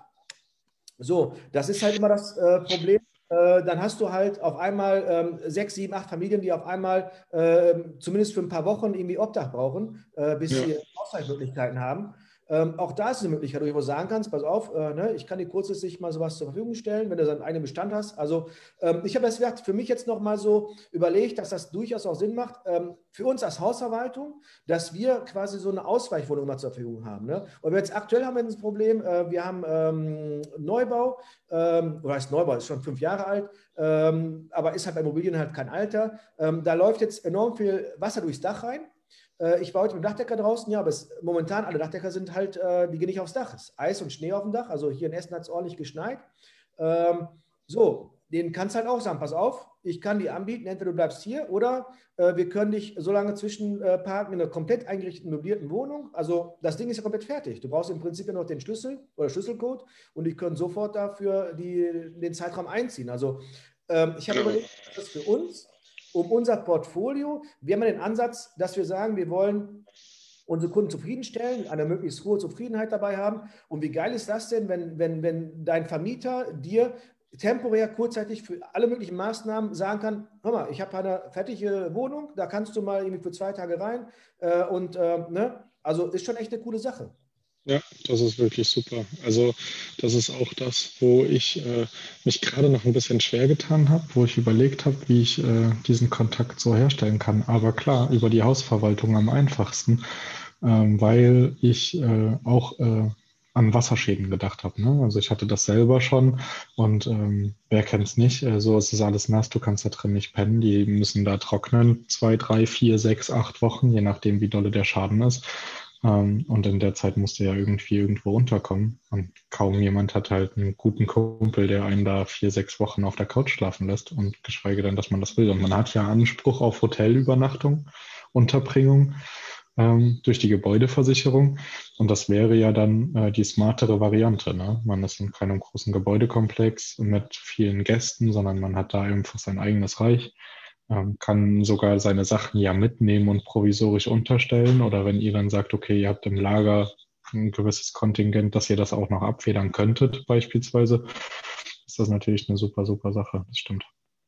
So, das ist halt immer das äh, Problem. Äh, dann hast du halt auf einmal ähm, sechs, sieben, acht Familien, die auf einmal äh, zumindest für ein paar Wochen irgendwie Obdach brauchen, äh, bis
Ja.
sie Ausweichmöglichkeiten haben. Ähm, auch da ist eine Möglichkeit, wo du sagen kannst, pass auf, äh, ne, ich kann dir kurzfristig mal sowas zur Verfügung stellen, wenn du dann einen Bestand hast. Also ähm, ich habe das für mich jetzt nochmal so überlegt, dass das durchaus auch Sinn macht, ähm, für uns als Hausverwaltung, dass wir quasi so eine Ausweichwohnung mal zur Verfügung haben. Ne? Und jetzt aktuell haben wir das Problem, äh, wir haben ähm, Neubau, ähm, oder heißt Neubau, ist schon fünf Jahre alt, ähm, aber ist halt bei Immobilien halt kein Alter. Ähm, da läuft jetzt enorm viel Wasser durchs Dach rein. Äh, ich war heute mit dem Dachdecker draußen, ja, aber es, momentan alle Dachdecker sind halt, äh, die gehen nicht aufs Dach. Es ist Eis und Schnee auf dem Dach, also hier in Essen hat es ordentlich geschneit. Ähm, so, den kannst halt auch sagen, pass auf, ich kann die anbieten, entweder du bleibst hier oder äh, wir können dich so lange zwischenparken in einer komplett eingerichteten, möblierten Wohnung. Also das Ding ist ja komplett fertig. Du brauchst im Prinzip ja noch den Schlüssel oder Schlüsselcode und die können sofort dafür die, den Zeitraum einziehen. Also ähm, ich habe
Genau.
überlegt, das für uns, um unser Portfolio, wir haben ja den Ansatz, dass wir sagen, wir wollen unsere Kunden zufriedenstellen, eine möglichst hohe Zufriedenheit dabei haben. Und wie geil ist das denn, wenn, wenn, wenn dein Vermieter dir temporär kurzzeitig für alle möglichen Maßnahmen sagen kann, hör mal, ich habe eine fertige Wohnung, da kannst du mal irgendwie für zwei Tage rein. Äh, und äh, ne? Also ist schon echt eine coole Sache.
Ja, das ist wirklich super. Also das ist auch das, wo ich äh, mich gerade noch ein bisschen schwer getan habe, wo ich überlegt habe, wie ich äh, diesen Kontakt so herstellen kann. Aber klar, über die Hausverwaltung am einfachsten, ähm, weil ich äh, auch äh, an Wasserschäden gedacht habe. Ne? Also ich hatte das selber schon und ähm, wer kennt es nicht? Äh, so ist es alles nass, du kannst da drin nicht pennen. Die müssen da trocknen, zwei, drei, vier, sechs, acht Wochen, je nachdem, wie dolle der Schaden ist. Ähm, und in der Zeit musste ja irgendwie irgendwo unterkommen. Und kaum jemand hat halt einen guten Kumpel, der einen da vier, sechs Wochen auf der Couch schlafen lässt und geschweige denn, dass man das will. Und man hat ja Anspruch auf Hotelübernachtung, Unterbringung ähm, durch die Gebäudeversicherung. Und das wäre ja dann äh, die smartere Variante. Ne? Man ist in keinem großen Gebäudekomplex mit vielen Gästen, sondern man hat da einfach sein eigenes Reich. Ähm, kann sogar seine Sachen ja mitnehmen und provisorisch unterstellen. Oder wenn ihr dann sagt, okay, ihr habt im Lager ein gewisses Kontingent, dass ihr das auch noch abfedern könntet, beispielsweise, ist das natürlich eine super, super Sache. Das stimmt.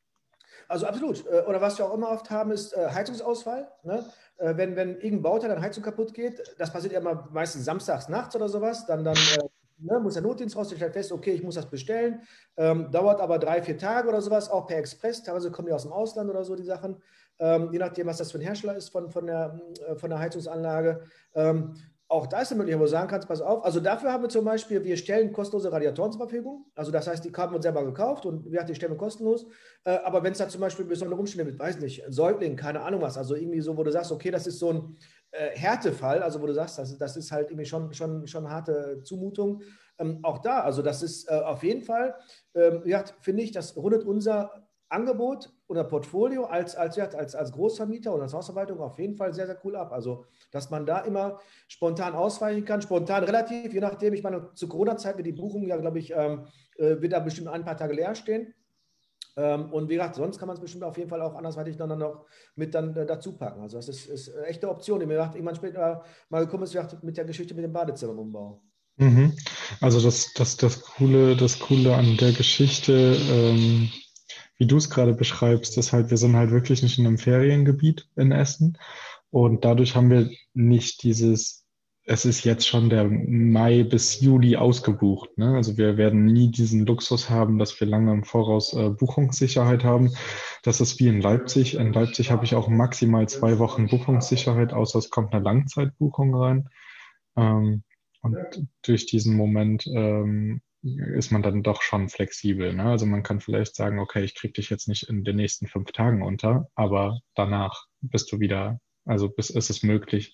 Also absolut. Oder was wir auch immer oft haben, ist Heizungsausfall. Ne? Wenn, wenn irgendein Bauteil an Heizung kaputt geht, das passiert ja immer meistens samstags nachts oder sowas, dann, dann ne, muss der Notdienst raus, der stellt fest, okay, ich muss das bestellen. Ähm, dauert aber drei, vier Tage oder sowas, auch per Express. Teilweise kommen die aus dem Ausland oder so, die Sachen. Ähm, je nachdem, was das für ein Hersteller ist von, von, der, von der Heizungsanlage. Ähm, Auch da ist eine Möglichkeit, wo du sagen kannst, pass auf. Also dafür haben wir zum Beispiel, wir stellen kostenlose Radiatoren zur Verfügung. Also das heißt, die haben wir selber gekauft und wir die stellen wir kostenlos. Äh, aber wenn es da zum Beispiel besondere Umstände mit, weiß nicht, ein Säugling, keine Ahnung was, also irgendwie so, wo du sagst, okay, das ist so ein äh, Härtefall, also wo du sagst, das, das ist halt irgendwie schon, schon, schon eine harte Zumutung. Ähm, auch da, also das ist äh, auf jeden Fall, ähm, ja, finde ich, das rundet unser Angebot oder Portfolio als, als, als, als Großvermieter und als Hausverwaltung auf jeden Fall sehr, sehr cool ab. Also, dass man da immer spontan ausweichen kann, spontan relativ, je nachdem, ich meine, zu Corona-Zeit wird die Buchung ja, glaube ich, ähm, wird da bestimmt ein paar Tage leer stehen. Ähm, und wie gesagt, sonst kann man es bestimmt auf jeden Fall auch andersweitig dann noch mit dann äh, dazu packen. Also das ist, ist eine echte Option, die mir gedacht, irgendwann später mal gekommen ist, gedacht, mit der Geschichte mit dem Badezimmerumbau.
Mhm. Also das, das, das Coole, das Coole an der Geschichte, ähm, wie du es gerade beschreibst, ist halt, wir sind halt wirklich nicht in einem Feriengebiet in Essen und dadurch haben wir nicht dieses, es ist jetzt schon der Mai bis Juli ausgebucht, ne? Also wir werden nie diesen Luxus haben, dass wir lange im Voraus äh, Buchungssicherheit haben. Das ist wie in Leipzig. In Leipzig habe ich auch maximal zwei Wochen Buchungssicherheit, außer es kommt eine Langzeitbuchung rein. Ähm, und durch diesen Moment ähm, ist man dann doch schon flexibel. Ne? Also man kann vielleicht sagen, okay, ich kriege dich jetzt nicht in den nächsten fünf Tagen unter, aber danach bist du wieder, also bis, ist es möglich.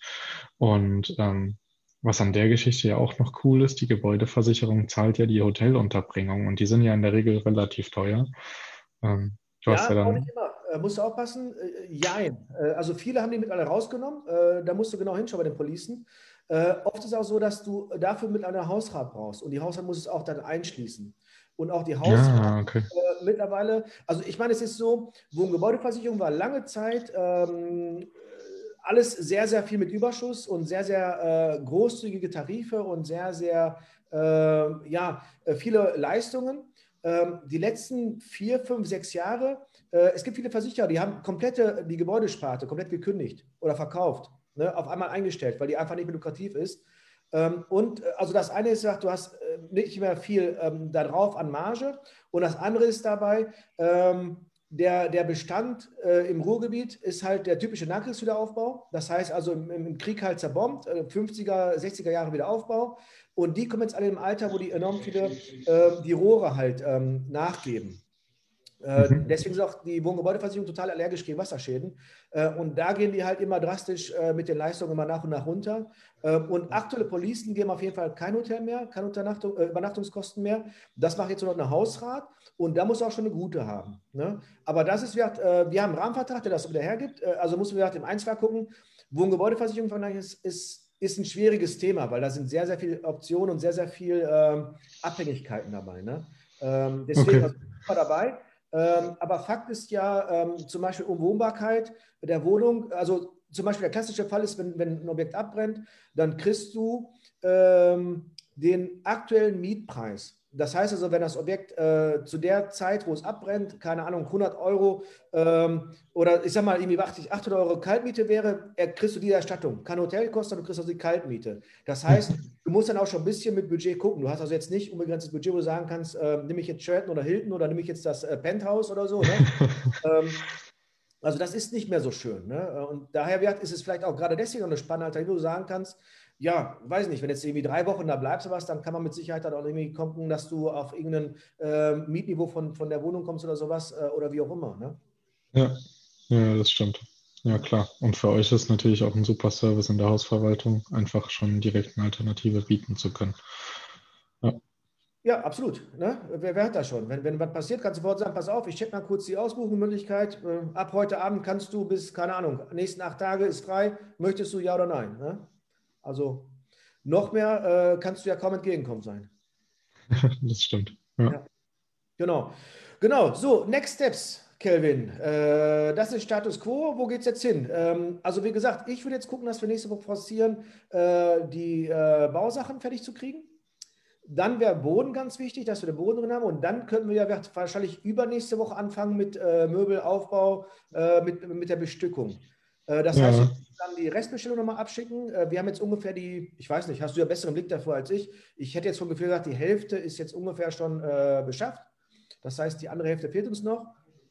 Und ähm, was an der Geschichte ja auch noch cool ist, die Gebäudeversicherung zahlt ja die Hotelunterbringung und die sind ja in der Regel relativ teuer. Ähm, du hast ja
Ja, auch nicht
dann,
immer. Äh, musst du aufpassen. Äh, jein. Äh, also viele haben die mit alle rausgenommen. Äh, da musst du genau hinschauen bei den Policen. Äh, oft ist es auch so, dass du dafür mit einer Hausrat brauchst. Und die Hausrat muss es auch dann einschließen. Und auch die Hausrat
ja, okay.
äh, mittlerweile, also ich meine, es ist so, Wohngebäudeversicherung war lange Zeit ähm, alles sehr, sehr viel mit Überschuss und sehr, sehr äh, großzügige Tarife und sehr, sehr äh, ja, äh, viele Leistungen. Ähm, die letzten vier, fünf, sechs Jahre, äh, es gibt viele Versicherer, die haben komplette die Gebäudesparte komplett gekündigt oder verkauft, ne, auf einmal eingestellt, weil die einfach nicht mehr lukrativ ist. Ähm, und äh, also das eine ist, du hast äh, nicht mehr viel ähm, da drauf an Marge und das andere ist dabei, ähm, der, der Bestand äh, im Ruhrgebiet ist halt der typische Nachkriegswiederaufbau. Das heißt also im, im Krieg halt zerbombt, äh, fünfziger, sechziger Jahre Wiederaufbau. Und die kommen jetzt alle im Alter, wo die enorm viele äh, die Rohre halt ähm, nachgeben. Äh,
Mhm.
deswegen ist auch die Wohngebäudeversicherung total allergisch gegen Wasserschäden. Äh, und da gehen die halt immer drastisch äh, mit den Leistungen immer nach und nach runter. Äh, und aktuelle Policen geben auf jeden Fall kein Hotel mehr, keine Unternachtung, äh, Übernachtungskosten mehr. Das macht jetzt nur noch eine Hausrat und da muss auch schon eine gute haben. Ne? Aber das ist, äh, wir haben einen Rahmenvertrag, der das wieder hergibt. Äh, also muss man im Einzelfall gucken. Wohngebäudeversicherung ist, ist, ist ein schwieriges Thema, weil da sind sehr, sehr viele Optionen und sehr, sehr viele ähm, Abhängigkeiten dabei. Ne? Ähm, deswegen
Okay.
also, dabei. Ähm, aber Fakt ist ja ähm, zum Beispiel Umwohnbarkeit der Wohnung. Also zum Beispiel der klassische Fall ist, wenn, wenn ein Objekt abbrennt, dann kriegst du ähm, den aktuellen Mietpreis. Das heißt also, wenn das Objekt äh, zu der Zeit, wo es abbrennt, keine Ahnung, hundert Euro ähm, oder ich sag mal irgendwie achtzig, achthundert Euro Kaltmiete wäre, äh, kriegst du die Erstattung. Kein Hotel kostet, du kriegst also die Kaltmiete. Das heißt, du musst dann auch schon ein bisschen mit Budget gucken. Du hast also jetzt nicht unbegrenztes Budget, wo du sagen kannst, äh, nehme ich jetzt Sheraton oder Hilton oder nehme ich jetzt das äh, Penthouse oder so. Ne? ähm, also das ist nicht mehr so schön. Ne? Und daher ist es vielleicht auch gerade deswegen eine spannende Alternative, wo du sagen kannst, ja, weiß nicht, wenn jetzt irgendwie drei Wochen da bleibst oder was, dann kann man mit Sicherheit dann auch irgendwie gucken, dass du auf irgendein äh, Mietniveau von, von der Wohnung kommst oder sowas äh, oder wie auch immer. Ne?
Ja, ja, das stimmt. Ja, klar. Und für euch ist natürlich auch ein super Service in der Hausverwaltung, einfach schon direkt eine Alternative bieten zu können. Ja,
Ja, absolut. Ne? Wer, wer hat das schon? Wenn, wenn was passiert, kannst du sofort sagen, pass auf, ich check mal kurz die Ausbuchungsmöglichkeit. Äh, ab heute Abend kannst du bis, keine Ahnung, nächsten acht Tage ist frei. Möchtest du ja oder nein? Ne? Also noch mehr äh, kannst du ja kaum entgegenkommen sein.
das stimmt. Ja.
Ja, genau. Genau. So, Next Steps, Kelvin. Äh, das ist Status Quo. Wo geht es jetzt hin? Ähm, also wie gesagt, ich würde jetzt gucken, dass wir nächste Woche forcieren, äh, die äh, Bausachen fertig zu kriegen. Dann wäre Boden ganz wichtig, dass wir den Boden drin haben. Und dann könnten wir ja wahrscheinlich übernächste Woche anfangen mit äh, Möbelaufbau, äh, mit, mit der Bestückung. Äh, das heißt, wir
Ja,
müssen dann die Restbestellung nochmal abschicken. Äh, wir haben jetzt ungefähr die, ich weiß nicht, hast du ja besseren Blick davor als ich. Ich hätte jetzt vom Gefühl gesagt, die Hälfte ist jetzt ungefähr schon äh, beschafft. Das heißt, die andere Hälfte fehlt uns noch.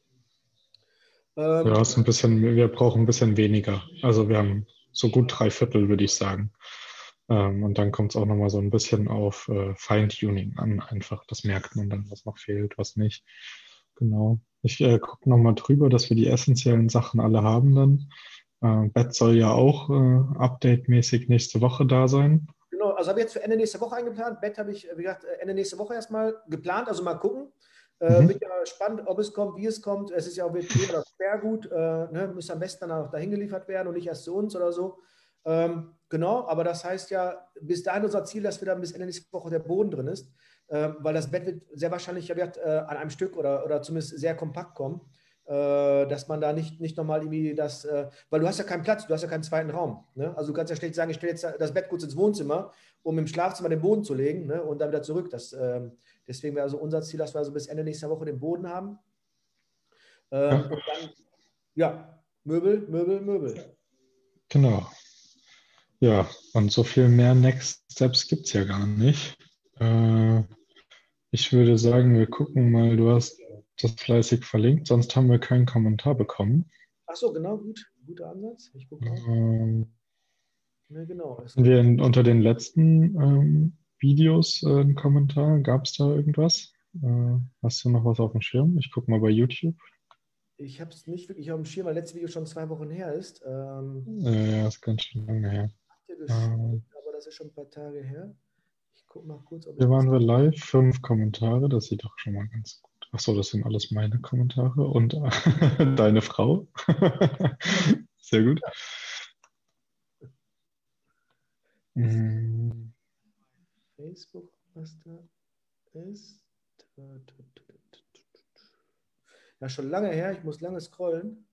ja,
Ähm,
ist ein bisschen, wir brauchen ein bisschen weniger. Also wir haben so gut drei Viertel, würde ich sagen. Ähm, und dann kommt es auch nochmal so ein bisschen auf äh, Feintuning an, einfach. Das merkt man dann, was noch fehlt, was nicht. Genau. Ich äh, gucke nochmal drüber, dass wir die essentiellen Sachen alle haben dann. Äh, Bett soll ja auch äh, update-mäßig nächste Woche da sein.
Genau, also habe ich jetzt für Ende nächste Woche eingeplant. Bett habe ich, wie gesagt, Ende nächste Woche erstmal geplant, also mal gucken. Äh, wird
Mhm.
ja spannend, ob es kommt, wie es kommt. Es ist ja auch W P oder Sperrgut, äh, ne, müsste am besten dann auch dahin geliefert werden und nicht erst zu uns oder so. Ähm, genau, aber das heißt ja, bis dahin unser Ziel, dass wir dann bis Ende nächste Woche der Boden drin ist, äh, weil das Bett wird sehr wahrscheinlich ja wird, äh, an einem Stück oder, oder zumindest sehr kompakt kommen, äh, dass man da nicht, nicht nochmal irgendwie das, äh, weil du hast ja keinen Platz, du hast ja keinen zweiten Raum. Ne? Also du kannst ja schlecht sagen, ich stelle jetzt das Bett kurz ins Wohnzimmer, um im Schlafzimmer den Boden zu legen, ne? Und dann wieder zurück. Das, äh, deswegen wäre also unser Ziel, dass wir also bis Ende nächster Woche den Boden haben. Ähm,
Ja.
und dann, ja, Möbel, Möbel, Möbel.
Genau. Ja, und so viel mehr Next Steps gibt es ja gar nicht. Äh, ich würde sagen, wir gucken mal, du hast das fleißig verlinkt, sonst haben wir keinen Kommentar bekommen.
Ach so, genau, gut. Guter Ansatz. Ich gucke auch.
Ähm,
Ja, genau. Es
Hatten
gibt
wir in, unter den letzten ähm, Videos äh, einen Kommentar? Gab es da irgendwas? Äh, hast du noch was auf dem Schirm? Ich gucke mal bei YouTube.
Ich habe es nicht wirklich auf dem Schirm, weil das letzte Video schon zwei Wochen her ist. Ähm,
Äh, ja, ist ganz schön lange her.
habt ihr
Äh,
geschickt, aber das ist schon ein paar Tage her. Ich gucke mal kurz, ob ich
hier
das.
waren wir live, fünf Kommentare, das sieht doch schon mal ganz gut. Achso, das sind alles meine Kommentare und äh, deine Frau. Sehr gut. Mm,
Facebook, was da ist. Ja, schon lange her, ich muss lange scrollen.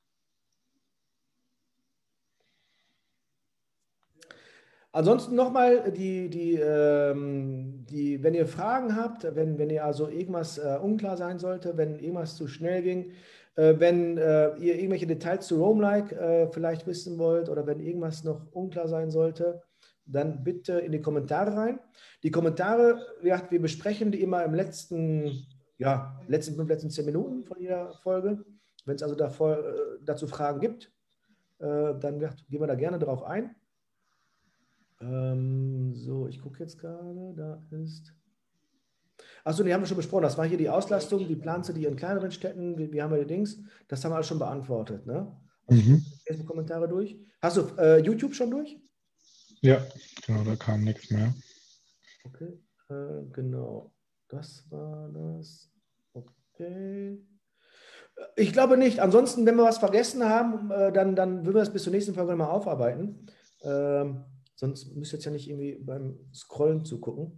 Ansonsten nochmal, die, die, ähm, die, wenn ihr Fragen habt, wenn, wenn ihr also irgendwas äh, unklar sein sollte, wenn irgendwas zu schnell ging, äh, wenn äh, ihr irgendwelche Details zu Roam-like äh, vielleicht wissen wollt oder wenn irgendwas noch unklar sein sollte, dann bitte in die Kommentare rein. Die Kommentare, ja, wir besprechen die immer im letzten, ja, letzten fünf, letzten zehn Minuten von jeder Folge. Wenn es also davor, äh, dazu Fragen gibt, äh, dann wird, gehen wir da gerne drauf ein. Ähm, so, ich gucke jetzt gerade, da ist. Achso, die haben wir schon besprochen. Das war hier die Auslastung, die planst du die in kleineren Städten, wie, wie haben wir die Dings? Das haben wir alles schon beantwortet, ne? Also ich
mhm.
gucke Facebook-Kommentare durch. Hast du äh, YouTube schon durch?
Ja, genau, da kam nichts mehr.
Okay, äh, genau. Das war das. Okay. Ich glaube nicht. Ansonsten, wenn wir was vergessen haben, äh, dann, dann würden wir das bis zur nächsten Folge mal aufarbeiten. Ähm, sonst müsst ihr jetzt ja nicht irgendwie beim Scrollen zugucken.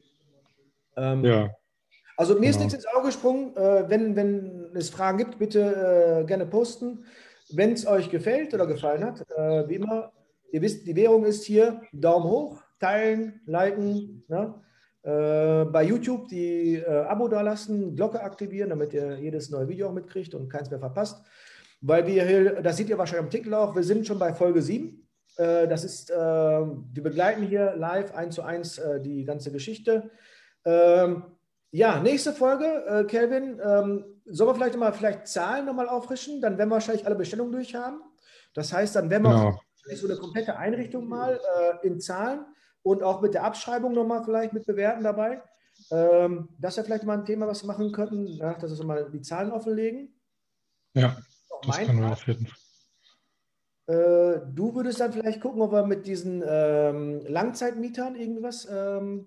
Ähm,
Ja,
also mir ist
genau.
nichts ins Auge gesprungen. Äh, wenn, wenn es Fragen gibt, bitte äh, gerne posten. Wenn es euch gefällt oder gefallen hat, äh, wie immer, ihr wisst, die Währung ist hier Daumen hoch, teilen, liken. Ne? Äh, bei YouTube die äh, Abo dalassen, Glocke aktivieren, damit ihr jedes neue Video auch mitkriegt und keins mehr verpasst. Weil wir hier, das seht ihr wahrscheinlich am Titel auch, wir sind schon bei Folge sieben. Äh, das ist, äh, wir begleiten hier live eins zu eins äh, die ganze Geschichte. Ähm, ja, nächste Folge, äh, Kelvin, ähm, sollen wir vielleicht nochmal vielleicht Zahlen nochmal auffrischen? Dann werden wir wahrscheinlich alle Bestellungen durch haben. Das heißt, dann werden wir
Genau.
auch so eine komplette Einrichtung mal äh, in Zahlen und auch mit der Abschreibung nochmal vielleicht mit bewerten dabei. Ähm, das wäre vielleicht mal ein Thema, was wir machen könnten, ja, dass wir mal die Zahlen offenlegen.
Ja,
Auch
das
mein
können wir
Part.
auf jeden Fall.
Äh, du würdest dann vielleicht gucken, ob wir mit diesen ähm, Langzeitmietern irgendwas. Ähm,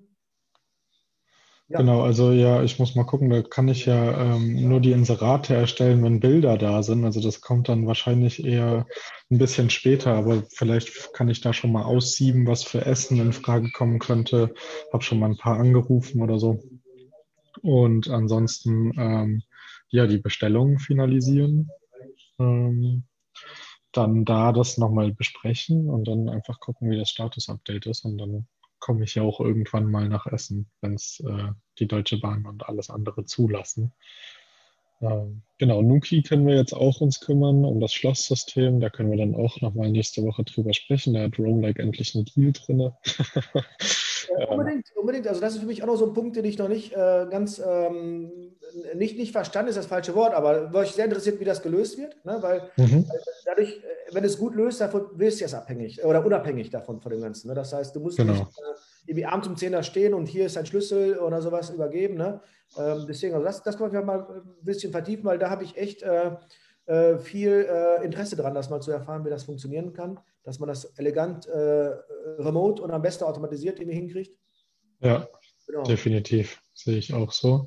ja.
Genau, also ja, ich muss mal gucken, da kann ich ja ähm, nur die Inserate erstellen, wenn Bilder da sind. Also das kommt dann wahrscheinlich eher ein bisschen später, aber vielleicht kann ich da schon mal aussieben, was für Essen in Frage kommen könnte. Habe schon mal ein paar angerufen oder so. Und ansonsten ähm, ja, die Bestellungen finalisieren. Ähm, dann da das nochmal besprechen und dann einfach gucken, wie das Status-Update ist. Und dann komme ich ja auch irgendwann mal nach Essen, wenn es äh, die Deutsche Bahn und alles andere zulassen. Ähm, genau, Nuki können wir jetzt auch uns kümmern um das Schlosssystem. Da können wir dann auch nochmal nächste Woche drüber sprechen. Da hat Roamlike endlich einen Deal drin.
Ja, unbedingt, unbedingt. Also das ist für mich auch noch so ein Punkt, den ich noch nicht äh, ganz, ähm, nicht, nicht verstanden ist das falsche Wort, aber war ich sehr interessiert, wie das gelöst wird, ne? Weil
Mhm.
dadurch, äh, wenn es gut löst, davon wirst du jetzt abhängig oder unabhängig davon von dem Ganzen. Ne? Das heißt, du musst
Genau.
nicht äh, irgendwie abends um zehn da stehen und hier ist dein Schlüssel oder sowas übergeben. Ne? Ähm, deswegen, also das, das können wir mal ein bisschen vertiefen, weil da habe ich echt äh, äh, viel äh, Interesse dran, das mal zu erfahren, wie das funktionieren kann, dass man das elegant äh, remote und am besten automatisiert irgendwie hinkriegt.
Ja,
Genau.
definitiv. Sehe ich auch so.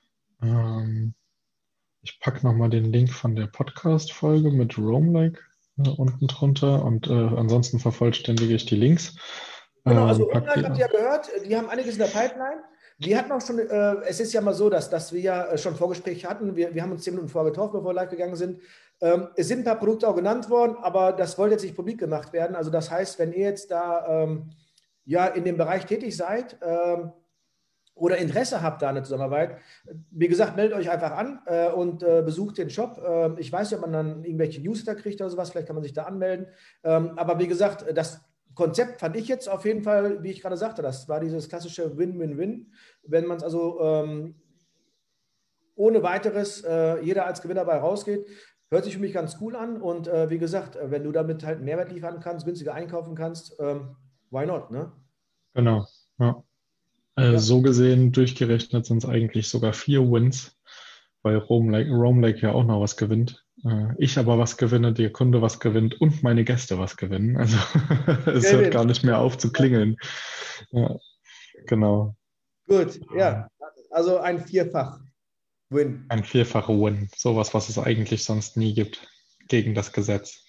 Ähm, ich packe nochmal den Link von der Podcast-Folge mit Roamlike äh, unten drunter und äh, ansonsten vervollständige ich die Links.
Genau,
Ähm,
also
pack
Ungarn
die,
habt ihr ja gehört, die haben einiges in der Pipeline. Wir hatten auch schon, äh, es ist ja mal so, dass, dass wir ja äh, schon Vorgespräche hatten. Wir, wir haben uns zehn Minuten vorher getroffen, bevor wir live gegangen sind. Ähm, es sind ein paar Produkte auch genannt worden, aber das wollte jetzt nicht publik gemacht werden. Also das heißt, wenn ihr jetzt da ähm, ja in dem Bereich tätig seid ähm, oder Interesse habt da eine Zusammenarbeit, wie gesagt, meldet euch einfach an äh, und äh, besucht den Shop. Äh, ich weiß nicht, ob man dann irgendwelche Newsletter kriegt oder sowas, vielleicht kann man sich da anmelden. Ähm, aber wie gesagt, das Konzept fand ich jetzt auf jeden Fall, wie ich gerade sagte, das war dieses klassische Win-Win-Win. Wenn man es also ähm, ohne weiteres äh, jeder als Gewinner dabei rausgeht, hört sich für mich ganz cool an. Und äh, wie gesagt, wenn du damit halt einen Mehrwert liefern kannst, günstiger einkaufen kannst, ähm, why not, ne?
genau. Ja. Äh,
Ja.
so gesehen, durchgerechnet sind es eigentlich sogar vier Wins, weil Rome Lake, Rome Lake ja auch noch was gewinnt. Äh, ich aber was gewinne, der Kunde was gewinnt und meine Gäste was gewinnen. Also es hört
Kevin.
gar nicht mehr auf zu klingeln. Ja, genau.
Gut, ja. Also ein Vierfach-Win.
Ein vierfacher Win. Sowas, was es eigentlich sonst nie gibt. Gegen das Gesetz.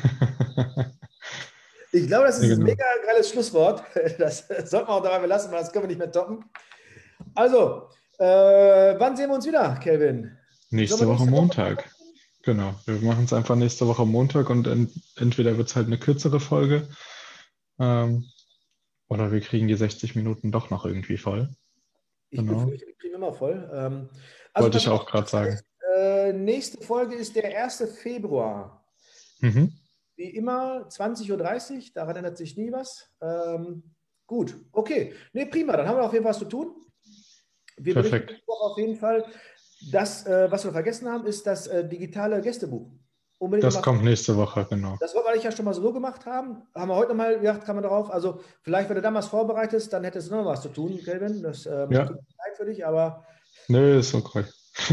Ich glaube, das
Ja,
ist ein
genau.
mega geiles Schlusswort. Das sollten wir auch dabei belassen, weil das können wir nicht mehr toppen. Also, äh, wann sehen wir uns wieder, Kelvin? Sollen wir
Nächste Woche
nächste Woche?
Montag. Genau. Wir machen es einfach nächste Woche Montag und ent entweder wird es halt eine kürzere Folge ähm, oder wir kriegen die sechzig Minuten doch noch irgendwie voll.
Ich
Genau.
befürchte, wir kriegen immer voll. Ähm, also
Wollte
pass
ich auch
auf,
gerade
das
sagen.
heißt, äh, nächste Folge ist der erste Februar.
Mhm.
Wie immer, zwanzig Uhr dreißig, daran ändert sich nie was. Ähm, gut, okay. Nee, prima, dann haben wir auf jeden Fall was zu tun. Wir berichten
Perfekt.
nächste Woche auf jeden Fall. Das, äh, was wir vergessen haben, ist das äh, digitale Gästebuch. Unbedingt
Das
nochmal.
kommt nächste Woche, genau.
Das wollten wir eigentlich ja schon mal so gemacht haben. Haben wir heute nochmal gedacht, kann man darauf. Also, vielleicht, wenn du damals vorbereitest, dann hättest du noch was zu tun, Kelvin. Das ähm, tut
Ja,
mir leid für dich, aber.
nö, ist okay.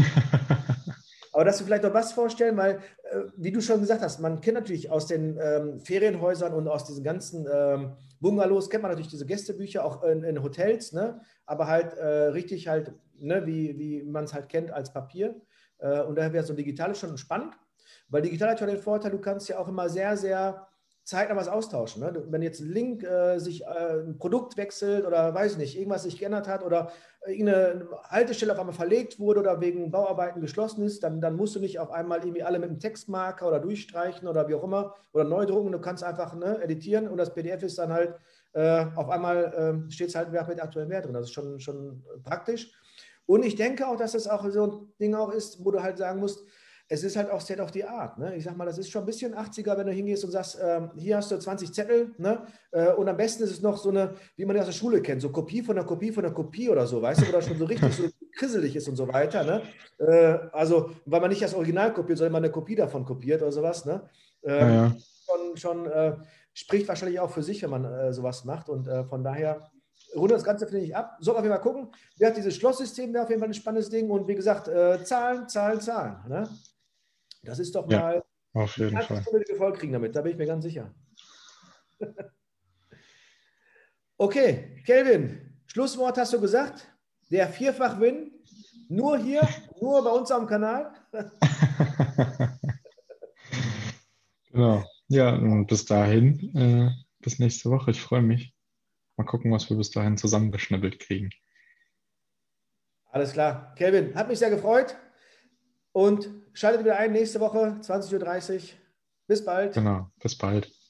Aber dass wir vielleicht noch was vorstellen, weil, äh, wie du schon gesagt hast, man kennt natürlich aus den ähm, Ferienhäusern und aus diesen ganzen ähm, Bungalows, kennt man natürlich diese Gästebücher auch in, in Hotels, ne? Aber halt äh, richtig halt, ne, wie, wie man es halt kennt als Papier. Äh, und daher wäre so digital schon spannend, weil digital hat ja den Vorteil, du kannst ja auch immer sehr, sehr zeitnah was austauschen. Ne? Wenn jetzt ein Link äh, sich äh, ein Produkt wechselt oder weiß ich nicht, irgendwas sich geändert hat oder irgendeine Haltestelle auf einmal verlegt wurde oder wegen Bauarbeiten geschlossen ist, dann, dann musst du nicht auf einmal irgendwie alle mit einem Textmarker oder durchstreichen oder wie auch immer oder neu drucken. Du kannst einfach ne, editieren und das P D F ist dann halt äh, auf einmal äh, steht es halt mit aktuellem Wert drin. Das ist schon, schon praktisch. Und ich denke auch, dass das auch so ein Ding auch ist, wo du halt sagen musst, es ist halt auch State of the Art. Ne? Ich sag mal, das ist schon ein bisschen achtziger, wenn du hingehst und sagst, ähm, hier hast du zwanzig Zettel, ne? Äh, und am besten ist es noch so eine, wie man das aus der Schule kennt, so Kopie von der Kopie von der Kopie oder so, weißt du, wo das schon so richtig so krisselig ist und so weiter. Ne? Äh, also, weil man nicht das Original kopiert, sondern man eine Kopie davon kopiert oder sowas. Ne?
Ja,
Ähm,
ja.
schon, schon äh, spricht wahrscheinlich auch für sich, wenn man äh, sowas macht. Und äh, von daher rundet das Ganze, finde ich, ab. So, auf jeden Fall gucken. Wer hat dieses Schlosssystem, wäre auf jeden Fall ein spannendes Ding. Und wie gesagt, äh, Zahlen, Zahlen, Zahlen. Ne? Das ist doch
Ja,
mal
auf
eine
jeden
ganze
Fall.
Stunde, die wir voll kriegen damit. Da bin ich mir ganz sicher. Okay, Kelvin, Schlusswort hast du gesagt. Der Vierfach-Win. Nur hier, nur bei uns am Kanal.
Genau. Ja, und bis dahin, äh, bis nächste Woche. Ich freue mich. Mal gucken, was wir bis dahin zusammengeschnibbelt kriegen.
Alles klar. Kelvin, hat mich sehr gefreut. Und schaltet wieder ein nächste Woche, zwanzig Uhr dreißig. Bis bald.
Genau. Bis bald.